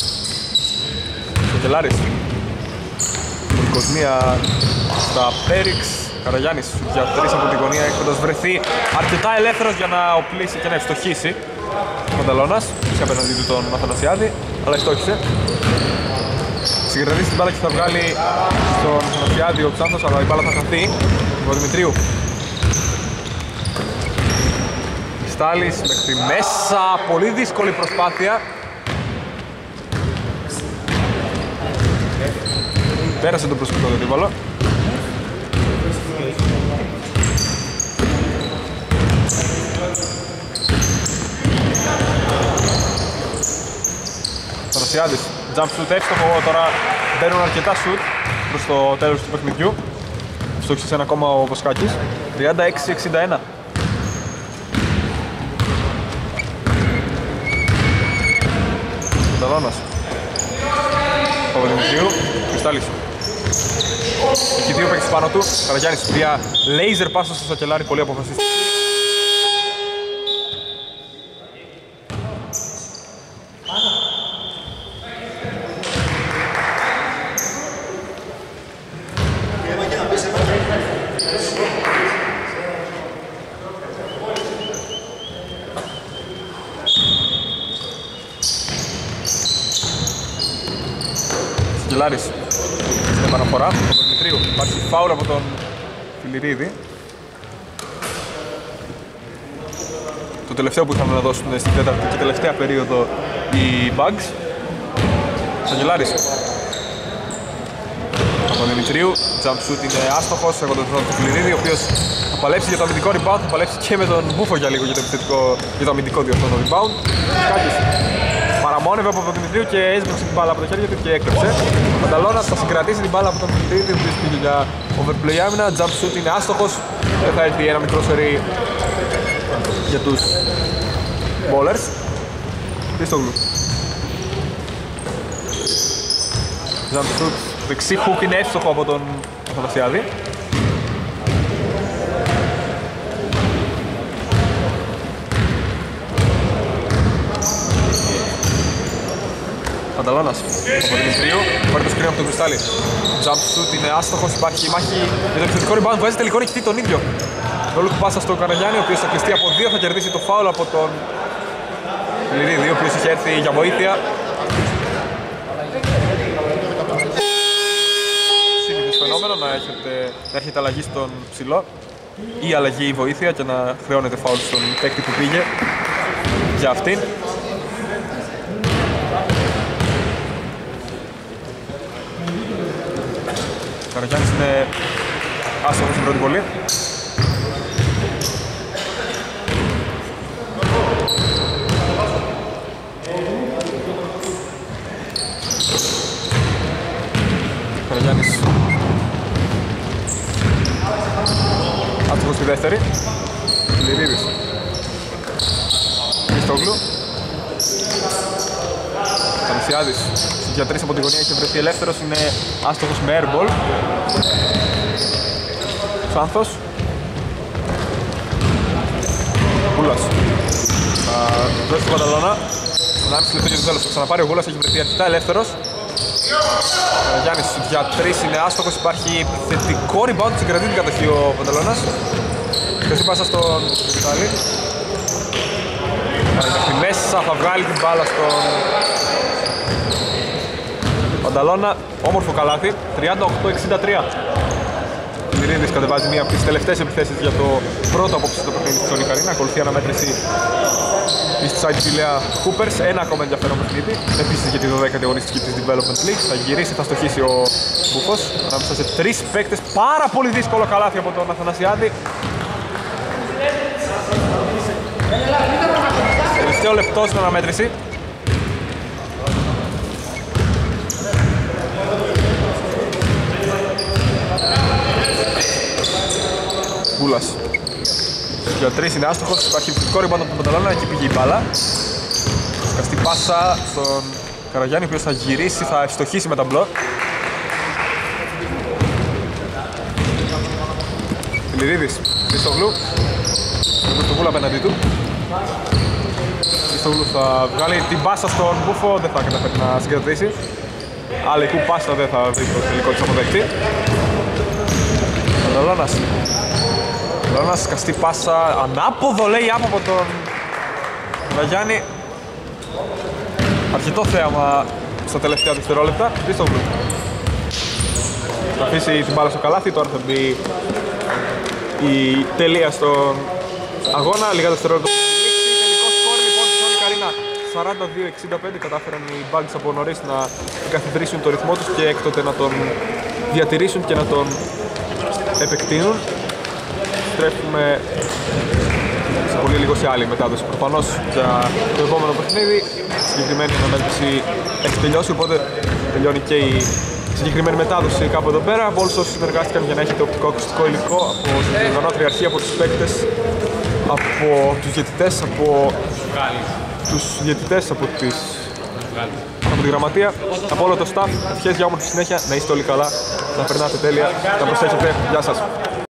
Ο Κελάρης. Η Κοσμία στα Πέριξ. Καραγιάννης για τρεις από την γωνία, έχοντας βρεθεί αρκετά ελεύθερος για να οπλίσει και να ευστοχίσει. Ο Μανταλώνας, είχε απέναντι του τον Αθανασιάδη, αλλά ευστόχισε. Συγκρατήσει την μπάλα και θα βγάλει στον Αθανασιάδη ο Ξάνθος, αλλά η μπάλα θα χαθεί. Ο Δημητρίου. Κρυστάλλης μέχρι μέσα, πολύ δύσκολη προσπάθεια. Πέρασε το προσωπικό του αντίπαλο. Θανασιάδης, jump shoot εύστοχο, τώρα μπαίνουν αρκετά shoot προς το τέλος του παιχνιδιού. Στόχισε ένα ακόμα ο Βοσκάκης, τριάντα έξι εξήντα ένα. Πανταλώνας, Παπαδημητρίου, Κρυστάλλης. Έχει δύο παίκτες πάνω του, Καραγιάννης, μια laser πάσα στο Σακελάρη, πολύ αποφασιστική. Σακελάρης, στην επαναφορά, τον Δημητρίου, υπάρχει φάουλ από τον Φιλιρίδη. Το τελευταίο που είχαμε να δώσουν στην τέταρτη και τελευταία περίοδο οι Bugs. Σακελάρης, από τον Δημητρίου, jump shoot είναι άστοχος, έχω τον του Φιλιρίδη, ο οποίος θα παλέψει για το αμυντικό rebound, θα παλέψει και με τον Μπούφο για λίγο για το, για το αμυντικό διορθώνο rebound. Κάκης παραμόνευε από τον Δημητρίου και έσβησε την μπάλα από τα χέρια του και έκλεψε. Ο Πανταλώνας θα συγκρατήσει την μπάλα από τον Δημητρίου, ο οποίος πήγε για overplay άμυνα. Jump shoot είναι άστοχος, δεν θα έρθει ένα μικρό σερί για τους bowlers. Χρήστογλου. Jump shoot, δεξί hook είναι εύστοχο από τον Αθανασιάδη. Πανταλώνας, από τον Δημητρίου, πάρει το screen από τον Κρυστάλλη. Jump shoot είναι άστοχος, υπάρχει μάχη για το επιθετικό rebound, βγάζει τελικό νικητή τον ίδιο. Ρόλο του πάσα στον Καραγιάννη, ο οποίος θα κλειστεί από δύο, θα κερδίσει το foul από τον Φιλιρίδη, ο οποίος είχε έρθει για βοήθεια. Συνήθως φαινόμενο να, έχετε, να έρχεται αλλαγή στον ψηλό ή αλλαγή ή βοήθεια και να χρεώνεται foul στον παίκτη που πήγε για αυτήν. Ο Καραγιάννης είναι άστοχος στην πρώτη βολή. Ο Καραγιάννης άστοχος στη δεύτερη. Λιρίδης. Χριστόγλου. Θανασιάδης για τρεις από τη γωνία, έχει βρεθεί ελεύθερος, είναι άστοχος με airball. Σάνθος. Γούλας. Θα δώσει την Πανταλώνα. ενάμιση λεπτό για το τέλος, θα ξαναπάρει ο Γούλας, έχει βρεθεί αρκετά ελεύθερος. Ο Γιάννης για τρεις είναι άστοχος, υπάρχει θετικό rebound, συγκρατεί την κατοχή ο Πανταλώνας. Και πάσα στον Κρυστάλλη. Μέχρι μέσα θα βγάλει την μπάλα στον Πανταλώνα, όμορφο καλάθι, τριάντα οκτώ εξήντα τρία. Ο Μυρίδης κατεβάζει μία από τις τελευταίες επιθέσεις για το πρώτο απόψε το παιχνίδι της Sonic Arena. Ακολουθεί αναμέτρηση της Side Pilea Hoopers, ένα ακόμα ενδιαφέρον παιχνίδι. Επίσης για τη δωδέκατη αγωνιστική της Development League. Θα γυρίσει, θα στοχίσει ο Μπούφος ανάμεσα σε τρεις παίκτες. Πάρα πολύ δύσκολο καλάθι από τον Αθανασιάδη. Τελευταίο λεπτό στην αναμέτρηση. Γκούλας. Για τρεις είναι άστοχος, υπάρχει επιθετικό rebound από τον Πανταλώνα, εκεί πήγε η μπάλα. Σκαστή πάσα στον Καραγιάννη, ο οποίος θα γυρίσει, θα ευστοχίσει με τα μπλοκ. Φιλιρίδης, Χριστόγλου. Ο Χριστόγλου απέναντι του. Χριστόγλου θα βγάλει την πάσα στον Μπούφο, δεν θα καταφέρει να συγκρατήσει. Άλλη κου πάσα δεν θα βρει το τελικό της αποδεκτή. Πανταλώνας. Πανταλώνας, σκαστή πάσα, ανάποδο λέει από τον Καραγιάννη. Αρκετό θέαμα στα τελευταία δευτερόλεπτα. Χριστόγλου. Θα αφήσει την μπάλα στο καλάθι, τώρα θα μπει η τελεία στον αγώνα, λίγα δευτερόλεπτα. σαράντα δύο εξήντα πέντε κατάφεραν οι Bugs από νωρίς να καθιδρύσουν το ρυθμό τους και έκτοτε να τον διατηρήσουν και να τον επεκτείνουν. Στρέφουμε σε πολύ λίγο σε άλλη μετάδοση. Προφανώς για το επόμενο παιχνίδι η συγκεκριμένη αναμέτρηση έχει τελειώσει, οπότε τελειώνει και η συγκεκριμένη μετάδοση κάπου εδώ πέρα. Από όλους όσους συνεργάστηκαν για να έχετε οπτικό ακουστικό υλικό, από την διοργανώτρια αρχή, από τους παίκτες, από τους διαιτητές, από τους διαιτητές, από, τις... από τη γραμματεία, από όλο το staff, ευχές για όμορφη συνέχεια, να είστε όλοι καλά, να περνάτε τέλεια, να προσέχετε. Γεια σας.